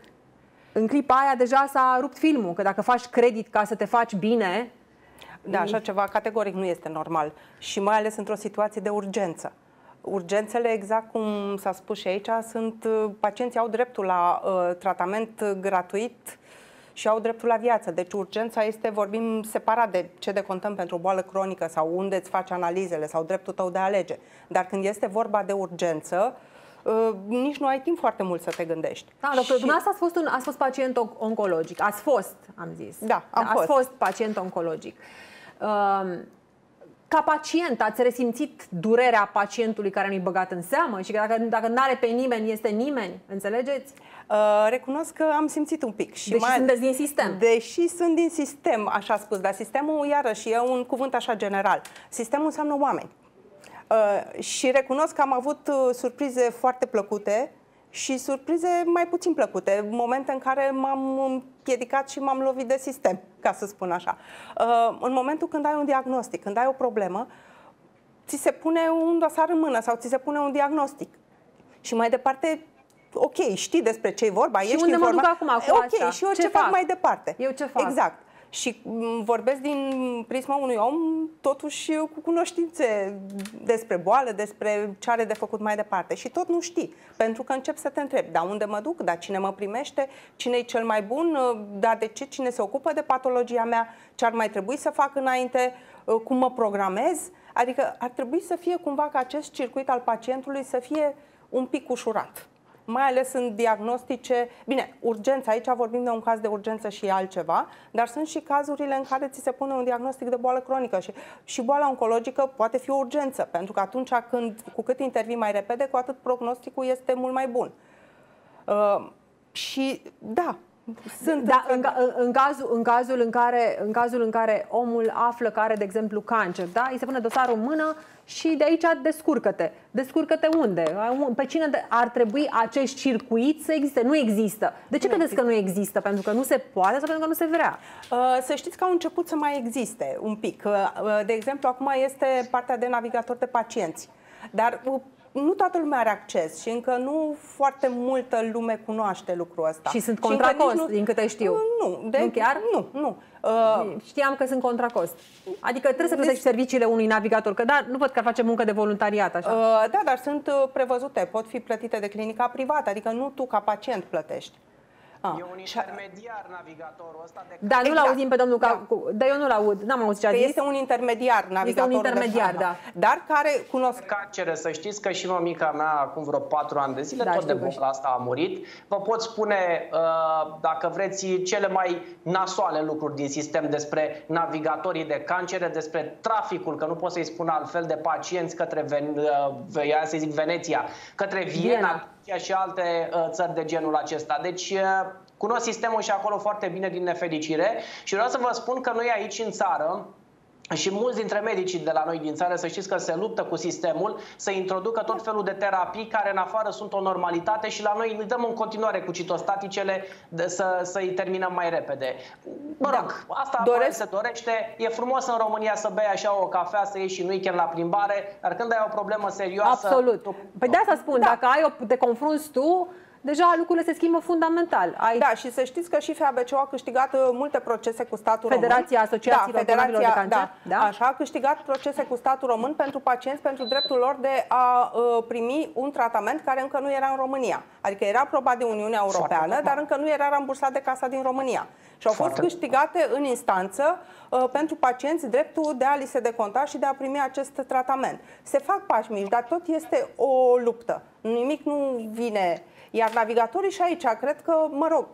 [SPEAKER 1] În clipa aia deja s-a rupt filmul, că dacă faci credit ca să te faci bine...
[SPEAKER 4] Da, așa ceva categoric nu este normal. Și mai ales într-o situație de urgență. Urgențele, exact cum s-a spus și aici, sunt pacienții au dreptul la uh, tratament gratuit și au dreptul la viață. Deci urgența este, vorbim separat de ce decontăm pentru o boală cronică sau unde îți faci analizele sau dreptul tău de a alege. Dar când este vorba de urgență, uh, nici nu ai timp foarte mult să te gândești.
[SPEAKER 1] Da, doctor,
[SPEAKER 4] și...
[SPEAKER 1] dumneavoastră ați fost, un, ați fost pacient oncologic. Ați fost, am zis.
[SPEAKER 4] Da, am
[SPEAKER 1] ați
[SPEAKER 4] fost.
[SPEAKER 1] fost pacient oncologic. Uh, Ca pacient, ați resimțit durerea pacientului care nu-i băgat în seamă și că dacă, dacă nu are pe nimeni, este nimeni? Înțelegeți?
[SPEAKER 4] Uh, recunosc că am simțit un pic. Și
[SPEAKER 1] deși
[SPEAKER 4] mai...
[SPEAKER 1] sunteți din sistem.
[SPEAKER 4] Deși sunt din sistem, așa spus, dar sistemul, iarăși, e un cuvânt așa general. Sistemul înseamnă oameni. Uh, și recunosc că am avut uh, surprize foarte plăcute și surprize mai puțin plăcute, momente în care m-am împiedicat și m-am lovit de sistem, ca să spun așa. În momentul când ai un diagnostic, când ai o problemă, ți se pune un dosar în mână sau ți se pune un diagnostic. Și mai departe, ok, știi despre ce e vorba,
[SPEAKER 1] și
[SPEAKER 4] ești
[SPEAKER 1] unde
[SPEAKER 4] informat.
[SPEAKER 1] mă duc acum cu
[SPEAKER 4] ok,
[SPEAKER 1] asta?
[SPEAKER 4] și eu ce,
[SPEAKER 1] ce
[SPEAKER 4] fac?
[SPEAKER 1] fac
[SPEAKER 4] mai departe.
[SPEAKER 1] Eu ce fac?
[SPEAKER 4] Exact. Și vorbesc din prisma unui om totuși cu cunoștințe despre boală, despre ce are de făcut mai departe. Și tot nu știi, pentru că încep să te întrebi, dar unde mă duc, dar cine mă primește, cine e cel mai bun, dar de ce, cine se ocupă de patologia mea, ce ar mai trebui să fac înainte, cum mă programez. Adică ar trebui să fie cumva ca acest circuit al pacientului să fie un pic ușurat. Mai ales în diagnostice, bine, urgență, aici vorbim de un caz de urgență și altceva, dar sunt și cazurile în care ți se pune un diagnostic de boală cronică și, și boala oncologică poate fi o urgență, pentru că atunci când, cu cât intervii mai repede, cu atât prognosticul este mult mai bun. Uh, și da, sunt
[SPEAKER 1] da, în, în, în, cazul, în, cazul în, care, în cazul în care omul află că are, de exemplu, cancer, da? Îi se pune dosarul în mână și de aici descurcă-te. Descurcă-te unde? Pe cine ar trebui acest circuit să existe? Nu există. De ce nu credeți există. că nu există? Pentru că nu se poate sau pentru că nu se vrea?
[SPEAKER 4] Să știți că au început să mai existe un pic. De exemplu, acum este partea de navigator de pacienți. Dar nu toată lumea are acces și încă nu foarte multă lume cunoaște lucrul ăsta.
[SPEAKER 1] Și sunt contra cost, nu... din câte știu.
[SPEAKER 4] Nu, de...
[SPEAKER 1] nu chiar?
[SPEAKER 4] Nu, nu. Uh...
[SPEAKER 1] Știam că sunt contra cost. Adică trebuie să plătești deci... serviciile unui navigator, că da, nu văd că ar face muncă de voluntariat așa.
[SPEAKER 4] Uh, da, dar sunt prevăzute, pot fi plătite de clinica privată, adică nu tu ca pacient plătești.
[SPEAKER 3] Ah. E un intermediar navigatorul ăsta de...
[SPEAKER 1] Da, nu
[SPEAKER 4] exact.
[SPEAKER 1] l-auzim pe domnul da. Ca... Dar eu nu l-aud, n-am auzit ce a zis.
[SPEAKER 4] Este un intermediar navigatorul.
[SPEAKER 1] Este un intermediar,
[SPEAKER 4] de...
[SPEAKER 1] da.
[SPEAKER 4] Dar care cunosc...
[SPEAKER 3] Cancere, să știți că și mămica mea acum vreo patru ani de zile, da, tot de boala asta a murit. Vă pot spune, dacă vreți, cele mai nasoale lucruri din sistem despre navigatorii de cancere, despre traficul, că nu pot să-i spun altfel, de pacienți către Ven... să zic Veneția, către Viena, Viena și alte țări de genul acesta. Deci cunosc sistemul și acolo foarte bine, din nefericire, și vreau să vă spun că noi aici în țară și mulți dintre medicii de la noi din țară, să știți că se luptă cu sistemul să introducă tot felul de terapii care în afară sunt o normalitate și la noi îi dăm în continuare cu citostaticele să, să-i terminăm mai repede. Mă rog, asta Doresc... se dorește. E frumos în România să bei așa o cafea, să ieși și în weekend la plimbare, dar când ai o problemă serioasă...
[SPEAKER 1] Absolut. Păi de asta spun, da. Dacă ai o, te confrunți tu, deja lucrurile se schimbă fundamental. Ai...
[SPEAKER 4] Da, și să știți că și F A B C a câștigat multe procese cu statul
[SPEAKER 1] Federația
[SPEAKER 4] român.
[SPEAKER 1] Asociațiilor
[SPEAKER 4] da, Federația,
[SPEAKER 1] de Cancer.
[SPEAKER 4] Da, da. Așa, a câștigat procese cu statul român pentru pacienți, pentru dreptul lor de a uh, primi un tratament care încă nu era în România. Adică era aprobat de Uniunea Europeană, Foarte dar încă nu era rambursat de Casa din România. Și au fost Foarte câștigate în instanță uh, pentru pacienți dreptul de a li se deconta și de a primi acest tratament. Se fac pași mici, dar tot este o luptă. Nimic nu vine... Iar navigatorii și aici, cred că, mă rog,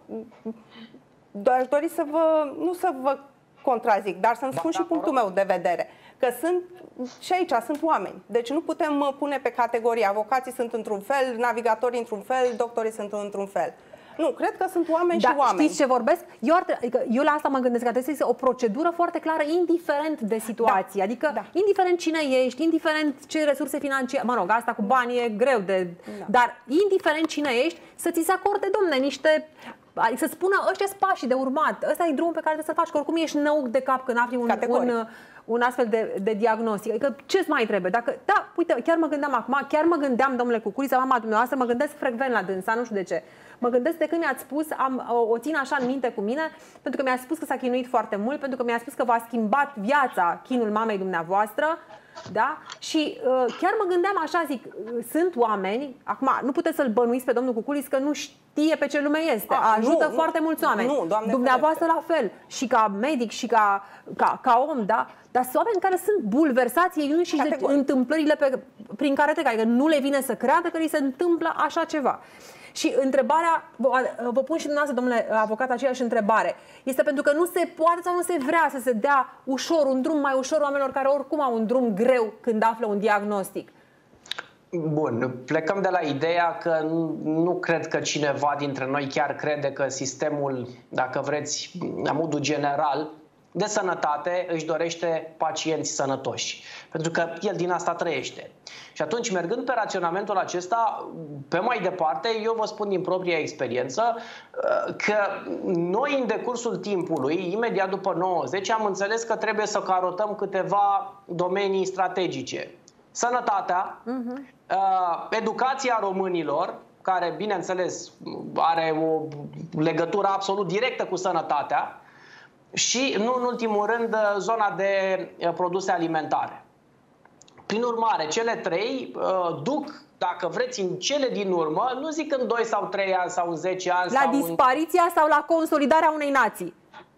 [SPEAKER 4] aș dori să vă, nu să vă contrazic, dar să-mi spun și punctul meu de vedere. Că sunt, și aici sunt oameni. Deci nu putem pune pe categorie. Avocații sunt într-un fel, navigatorii într-un fel, doctorii sunt într-un fel. Nu, cred că sunt oameni da, și oameni.
[SPEAKER 1] Știți ce vorbesc? Eu, ar, adică, eu la asta mă gândesc că trebuie să o procedură foarte clară, indiferent de situație. Da, adică, da. indiferent cine ești, indiferent ce resurse financiare, mă rog, asta cu bani e greu de... Da. Dar, indiferent cine ești, să ți se acorde, domne, niște... Adică să spună, ăștia sunt pașii de urmat, ăsta e drumul pe care trebuie să-l faci, că oricum ești năuc de cap când afli un, un, un astfel de, de diagnostic. Adică ce-ți mai trebuie? Dacă, da, uite, chiar mă gândeam acum, chiar mă gândeam, domnule Cucuriță, mama dumneavoastră, mă gândesc frecvent la dânsa, nu știu de ce. Mă gândesc de când mi-ați spus, am, o țin așa în minte cu mine, pentru că mi-a spus că s-a chinuit foarte mult, pentru că mi-a spus că v-a schimbat viața chinul mamei dumneavoastră, da? Și uh, chiar mă gândeam așa, zic, sunt oameni, acum nu puteți să-l bănuiți pe domnul Cuculis că nu știe pe ce lume este, A, ajută nu, foarte
[SPEAKER 4] nu,
[SPEAKER 1] mulți oameni,
[SPEAKER 4] nu, Doamne
[SPEAKER 1] dumneavoastră ferește. La fel, și ca medic și ca, ca, ca om, da? Dar sunt oameni care sunt bulversați ei înșiși de întâmplările pe, prin care trec, adică nu le vine să creadă că li se întâmplă așa ceva. Și întrebarea, vă pun și dumneavoastră, domnule avocat, aceeași întrebare. Este pentru că nu se poate sau nu se vrea să se dea ușor, un drum mai ușor oamenilor care oricum au un drum greu când află un diagnostic?
[SPEAKER 3] Bun, plecăm de la ideea că nu, nu cred că cineva dintre noi chiar crede că sistemul, dacă vreți, la modul general, de sănătate își dorește pacienți sănătoși. Pentru că el din asta trăiește. Și atunci, mergând pe raționamentul acesta, pe mai departe, eu vă spun din propria experiență că noi, în decursul timpului, imediat după nouăzeci, am înțeles că trebuie să carotăm câteva domenii strategice. Sănătatea, uh-huh. educația românilor, care, bineînțeles, are o legătură absolut directă cu sănătatea, și, nu în ultimul rând, zona de produse alimentare. Prin urmare, cele trei uh, duc, dacă vreți, în cele din urmă, nu zic în doi sau trei ani sau în zece ani...
[SPEAKER 1] La
[SPEAKER 3] sau
[SPEAKER 1] dispariția în... sau la consolidarea unei nații?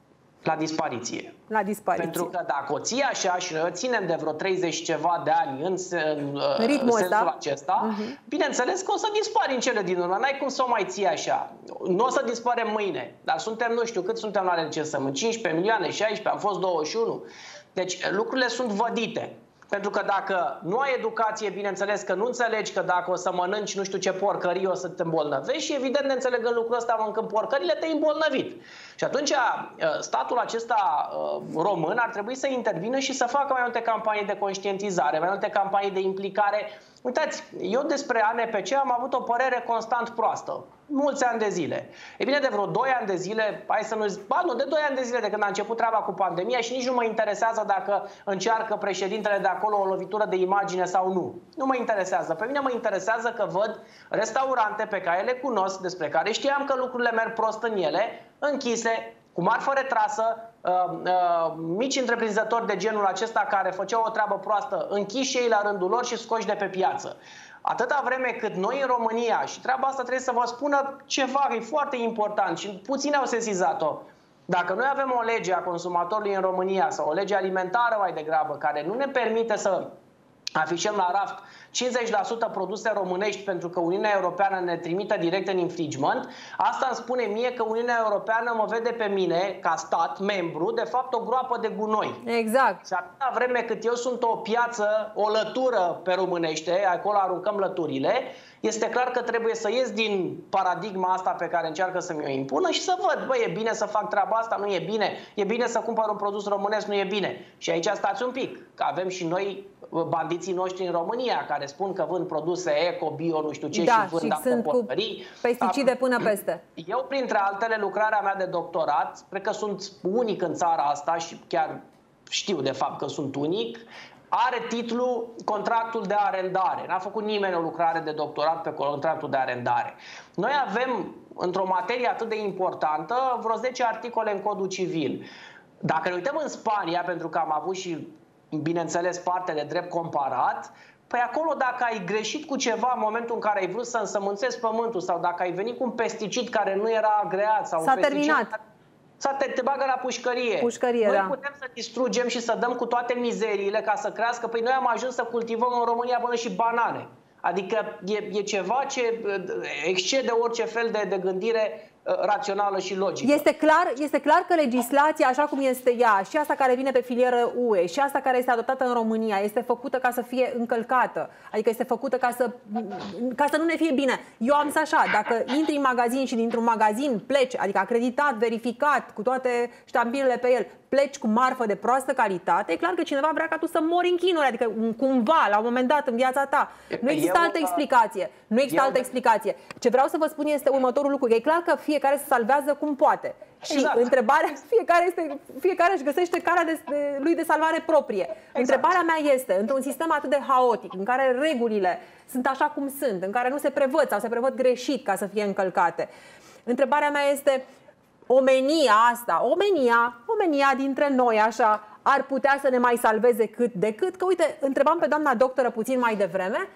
[SPEAKER 3] La dispariție.
[SPEAKER 1] La dispariție.
[SPEAKER 3] Pentru că dacă o ții așa și noi ținem de vreo treizeci ceva de ani în, în, în
[SPEAKER 1] ritmul
[SPEAKER 3] sensul
[SPEAKER 1] ăsta.
[SPEAKER 3] acesta, uh-huh. bineînțeles că o să dispari în cele din urmă. N-ai cum să o mai ții așa. Nu o să disparem mâine. Dar suntem, nu știu, cât suntem la recensământ? cincisprezece milioane, șaisprezece, am fost douăzeci și unu. Deci lucrurile sunt vădite. Pentru că dacă nu ai educație, bineînțeles că nu înțelegi că dacă o să mănânci nu știu ce porcării o să te îmbolnăvești și evident neînțelegând lucrul ăsta, mâncând porcările, te-ai îmbolnăvit. Și atunci statul acesta român ar trebui să intervină și să facă mai multe campanii de conștientizare, mai multe campanii de implicare. Uitați, eu despre A N P C am avut o părere constant proastă. Mulți ani de zile. E bine, de vreo doi ani de zile, hai să nu zic, ba nu, de doi ani de zile de când a început treaba cu pandemia și nici nu mă interesează dacă încearcă președintele de acolo o lovitură de imagine sau nu. Nu mă interesează. Pe mine mă interesează că văd restaurante pe care le cunosc, despre care știam că lucrurile merg prost în ele, închise, cu marfă retrasă, uh, uh, mici întreprinzători de genul acesta care făceau o treabă proastă, închiși ei la rândul lor și scoși de pe piață. Atâta vreme cât noi în România, și treaba asta trebuie să vă spună ceva, e foarte important și puțini au sesizat-o. Dacă noi avem o lege a consumatorului în România sau o lege alimentară mai degrabă care nu ne permite să afișăm la raft cincizeci la sută produse românești pentru că Uniunea Europeană ne trimite direct în infringement, asta îmi spune mie că Uniunea Europeană mă vede pe mine, ca stat membru, de fapt o groapă de gunoi.
[SPEAKER 1] Exact.
[SPEAKER 3] Și atâta vreme cât eu sunt o piață, o lătură pe românește, acolo aruncăm lăturile, este clar că trebuie să ies din paradigma asta pe care încearcă să mi-o impună și să văd, băi, e bine să fac treaba asta, nu e bine, e bine să cumpăr un produs românesc, nu e bine. Și aici stați un pic, că avem și noi bandiții noștri în România care spun că vând produse eco, bio, nu știu ce,
[SPEAKER 1] da,
[SPEAKER 3] și vând
[SPEAKER 1] și
[SPEAKER 3] apă
[SPEAKER 1] sunt
[SPEAKER 3] porcării.
[SPEAKER 1] Cu pesticide până peste.
[SPEAKER 3] Eu, printre altele, lucrarea mea de doctorat, cred că sunt unic în țara asta și chiar știu de fapt că sunt unic, are titlul Contractul de arendare. N-a făcut nimeni o lucrare de doctorat pe contractul de arendare. Noi avem, într-o materie atât de importantă, vreo zece articole în Codul Civil. Dacă ne uităm în Spania, pentru că am avut și, bineînțeles, parte de drept comparat, păi acolo dacă ai greșit cu ceva în momentul în care ai vrut să însămânțezi pământul sau dacă ai venit cu un pesticid care nu era agreat sau un
[SPEAKER 1] S-a
[SPEAKER 3] pesticid
[SPEAKER 1] terminat.
[SPEAKER 3] Te, te bagă la pușcărie.
[SPEAKER 1] pușcărie
[SPEAKER 3] noi
[SPEAKER 1] da.
[SPEAKER 3] putem să distrugem și să dăm cu toate mizeriile ca să crească. Păi noi am ajuns să cultivăm în România până și banane. Adică e, e ceva ce excede orice fel de, de gândire rațională și logică.
[SPEAKER 1] Este clar, este clar că legislația, așa cum este ea, și asta care vine pe filieră U E, și asta care este adoptată în România, este făcută ca să fie încălcată. Adică este făcută ca să, ca să nu ne fie bine. Eu am să așa, dacă intri în magazin și dintr-un magazin pleci, adică acreditat, verificat, cu toate ștampilele pe el, pleci cu marfă de proastă calitate, e clar că cineva vrea ca tu să mori în chinuri, adică cumva, la un moment dat în viața ta. Nu există
[SPEAKER 3] eu,
[SPEAKER 1] altă explicație. Nu există
[SPEAKER 3] eu,
[SPEAKER 1] altă explicație. Ce vreau să vă spun este următorul lucru. E clar că fiecare se salvează cum poate. Și exact. întrebarea, fiecare, este, fiecare își găsește calea de, de, lui de salvare proprie. Exact. Întrebarea mea este, într-un sistem atât de haotic, în care regulile sunt așa cum sunt, în care nu se prevăd sau se prevăd greșit ca să fie încălcate, întrebarea mea este, omenia asta, omenia, omenia dintre noi așa, ar putea să ne mai salveze cât de cât? Că uite, întrebam pe doamna doctoră puțin mai devreme,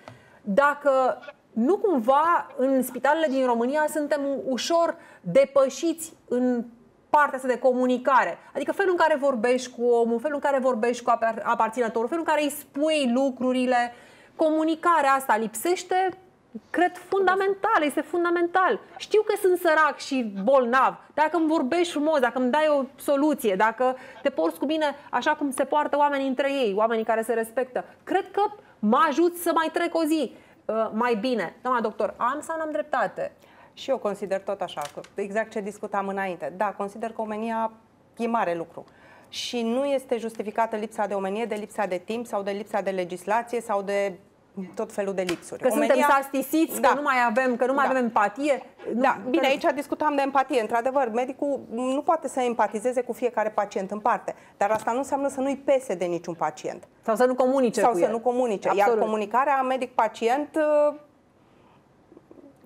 [SPEAKER 1] dacă nu cumva în spitalele din România suntem ușor depășiți în partea asta de comunicare. Adică felul în care vorbești cu omul, felul în care vorbești cu aparținătorul, felul în care îi spui lucrurile, comunicarea asta lipsește, cred, fundamental, este fundamental. Știu că sunt sărac și bolnav, dacă îmi vorbești frumos, dacă îmi dai o soluție, dacă te porți cu mine așa cum se poartă oamenii între ei, oamenii care se respectă, cred că mă ajut să mai trec o zi uh, mai bine. Doamna doctor, am sau n-am dreptate?
[SPEAKER 4] Și eu consider tot așa, exact ce discutam înainte. Da, consider că omenia e mare lucru. Și nu este justificată lipsa de omenie de lipsa de timp sau de lipsa de legislație sau de tot felul de lipsuri.
[SPEAKER 1] Că omenia... suntem sastisiți,
[SPEAKER 4] da.
[SPEAKER 1] că nu mai avem, că nu mai da. avem empatie.
[SPEAKER 4] Da, bine, aici discutam de empatie. Într-adevăr, medicul nu poate să empatizeze cu fiecare pacient în parte, dar asta nu înseamnă să nu-i pese de niciun pacient.
[SPEAKER 1] Sau să nu comunice
[SPEAKER 4] Sau
[SPEAKER 1] cu
[SPEAKER 4] să
[SPEAKER 1] el.
[SPEAKER 4] nu comunice.
[SPEAKER 1] Absolut.
[SPEAKER 4] Iar comunicarea medic-pacient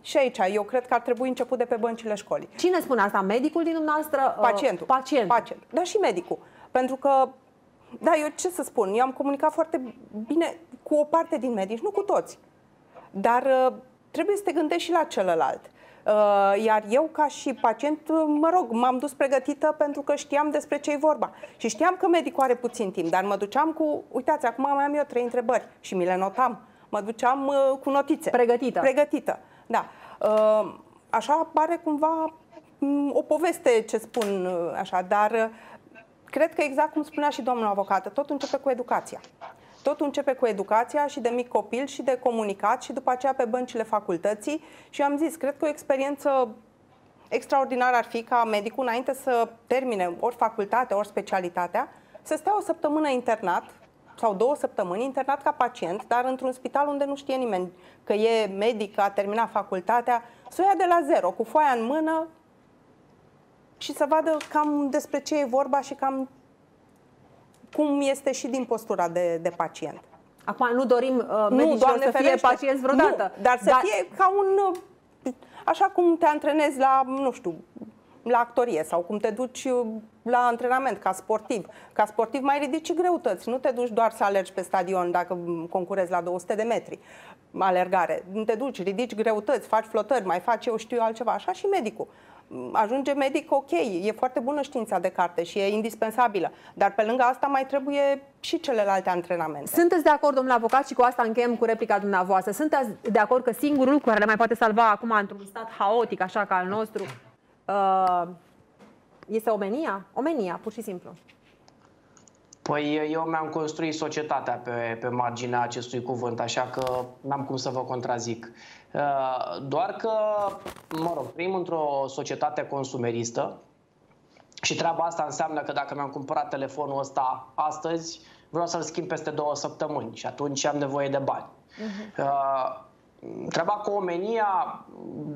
[SPEAKER 4] Și aici, eu cred că ar trebui început de pe băncile școlii.
[SPEAKER 1] Cine spune asta? Medicul din dumneavoastră?
[SPEAKER 4] Pacientul.
[SPEAKER 1] Pacient.
[SPEAKER 4] Pacient. Dar și medicul. Pentru că, da, eu ce să spun, eu am comunicat foarte bine cu o parte din medici, nu cu toți. Dar uh, trebuie să te gândești și la celălalt. Uh, iar eu, ca și pacient, uh, mă rog, m-am dus pregătită pentru că știam despre ce e vorba. Și știam că medicul are puțin timp, dar mă duceam cu, uitați, acum mai am eu trei întrebări și mi le notam. Mă duceam uh, cu notițe.
[SPEAKER 1] Pregătită.
[SPEAKER 4] Pregătită, da. Uh, așa pare cumva um, o poveste, ce spun uh, așa, dar uh, cred că exact cum spunea și domnul avocat, tot începe cu educația. Totul începe cu educația și de mic copil și de comunicat și după aceea pe băncile facultății. Și am zis, cred că o experiență extraordinară ar fi ca medicul, înainte să termine ori facultatea, ori specialitatea, să stea o săptămână internat sau două săptămâni internat ca pacient, dar într-un spital unde nu știe nimeni că e medic, a terminat facultatea, să o ia de la zero, cu foaia în mână și să vadă cam despre ce e vorba și cam cum este și din postura de, de pacient.
[SPEAKER 1] Acum nu dorim uh, medicilor să fie pacienți vreodată.
[SPEAKER 4] Nu, dar să dar... fie ca un... Așa cum te antrenezi la, nu știu, la actorie sau cum te duci la antrenament ca sportiv. Ca sportiv mai ridici greutăți. Nu te duci doar să alergi pe stadion dacă concurezi la două sute de metri alergare. Nu te duci, ridici greutăți, faci flotări, mai faci eu știu altceva. Așa și medicul. Ajunge medic, ok, e foarte bună știința de carte și e indispensabilă, dar pe lângă asta mai trebuie și celelalte antrenamente.
[SPEAKER 1] Sunteți de acord, domnule avocat, și cu asta încheiem cu replica dumneavoastră, sunteți de acord că singurul lucru care le mai poate salva acum într-un stat haotic așa ca al nostru este omenia? Omenia, pur și simplu.
[SPEAKER 3] Păi eu mi-am construit societatea pe, pe marginea acestui cuvânt, așa că n-am cum să vă contrazic. Doar că, mă rog, trăim într-o societate consumeristă și treaba asta înseamnă că dacă mi-am cumpărat telefonul ăsta astăzi, vreau să-l schimb peste două săptămâni și atunci am nevoie de bani. Uh-huh. Treaba cu omenia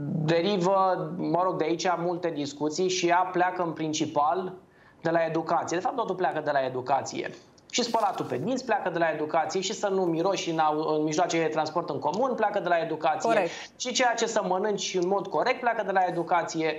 [SPEAKER 3] derivă, mă rog, de aici multe discuții și ea pleacă în principal de la educație. De fapt, totul pleacă de la educație. Și spălatul pe dinți pleacă de la educație și să nu miroși în, în mijloace de transport în comun pleacă de la educație. Corect. Și ceea ce să mănânci în mod corect pleacă de la educație.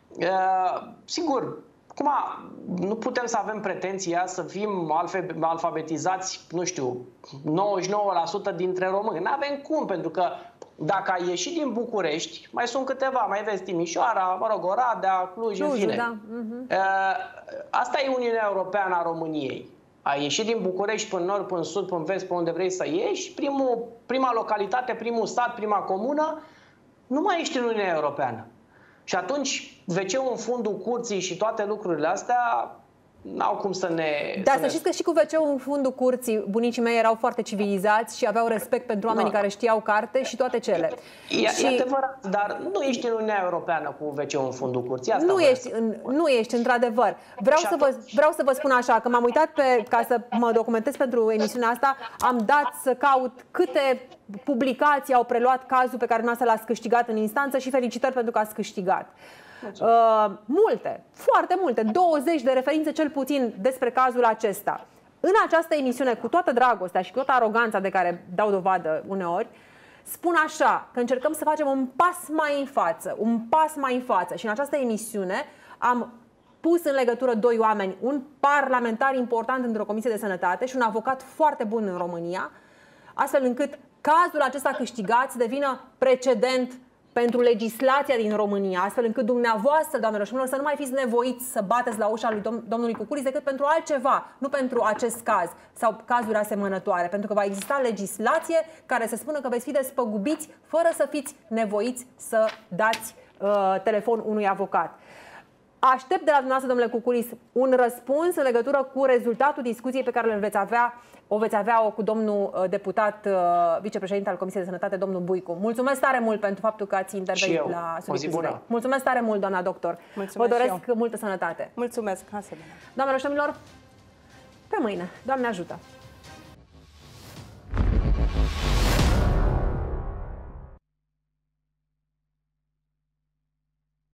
[SPEAKER 3] Uh, sigur, acum nu putem să avem pretenția să fim alfabetizați, nu știu, nouăzeci și nouă la sută dintre români. N-avem cum, pentru că dacă ai ieșit din București, mai sunt câteva, mai vezi Timișoara, mă rog, Oradea, Cluj, Cluj în fine. Da. Uh-huh. uh, asta e Uniunea Europeană a României. Ai ieșit din București până nord, până sud, până vest, pe unde vrei să ieși, primul, prima localitate, primul stat, prima comună, nu mai ești în Uniunea Europeană. Și atunci, ve ce-ul în fundul curții și toate lucrurile astea n-au cum să ne...
[SPEAKER 1] Dar
[SPEAKER 3] să,
[SPEAKER 1] să
[SPEAKER 3] ne...
[SPEAKER 1] știți că și cu ve ce-ul în fundul curții, bunicii mei erau foarte civilizați și aveau respect pentru oamenii no. care știau carte și toate cele.
[SPEAKER 3] E,
[SPEAKER 1] și...
[SPEAKER 3] e adevărat, dar nu ești în Uniunea Europeană cu ve ce-ul în fundul curții. Asta
[SPEAKER 1] nu, ești, în, nu ești, într-adevăr. Vreau, să vă, vreau să vă spun așa, că m-am uitat pe, ca să mă documentez pentru emisiunea asta, am dat să caut câte publicații au preluat cazul pe care noastră l-ați câștigat în instanță și felicitări pentru că ați câștigat. Uh, multe, foarte multe, douăzeci de referințe cel puțin despre cazul acesta. În această emisiune, cu toată dragostea și cu toată aroganța de care dau dovadă uneori, spun așa, că încercăm să facem un pas mai în față, un pas mai în față. Și în această emisiune am pus în legătură doi oameni, un parlamentar important într-o comisie de sănătate și un avocat foarte bun în România, astfel încât cazul acesta câștigat să devină precedent pentru legislația din România, astfel încât dumneavoastră, doamnelor și domnilor, să nu mai fiți nevoiți să bateți la ușa lui dom domnului Cuculis decât pentru altceva, nu pentru acest caz sau cazuri asemănătoare, pentru că va exista legislație care să spună că veți fi despăgubiți fără să fiți nevoiți să dați uh, telefon unui avocat. Aștept de la dumneavoastră, domnule Cuculis, un răspuns în legătură cu rezultatul discuției pe care le veți avea, o veți avea-o cu domnul deputat, vicepreședinte al Comisiei de Sănătate, domnul Buicu. Mulțumesc tare mult pentru faptul că ați intervenit la subiectul zilei. Mulțumesc tare mult, doamna doctor.
[SPEAKER 4] Mulțumesc.
[SPEAKER 1] Vă doresc multă sănătate.
[SPEAKER 4] Mulțumesc.
[SPEAKER 1] Doamnelor și domnilor, pe mâine. Doamne ajută!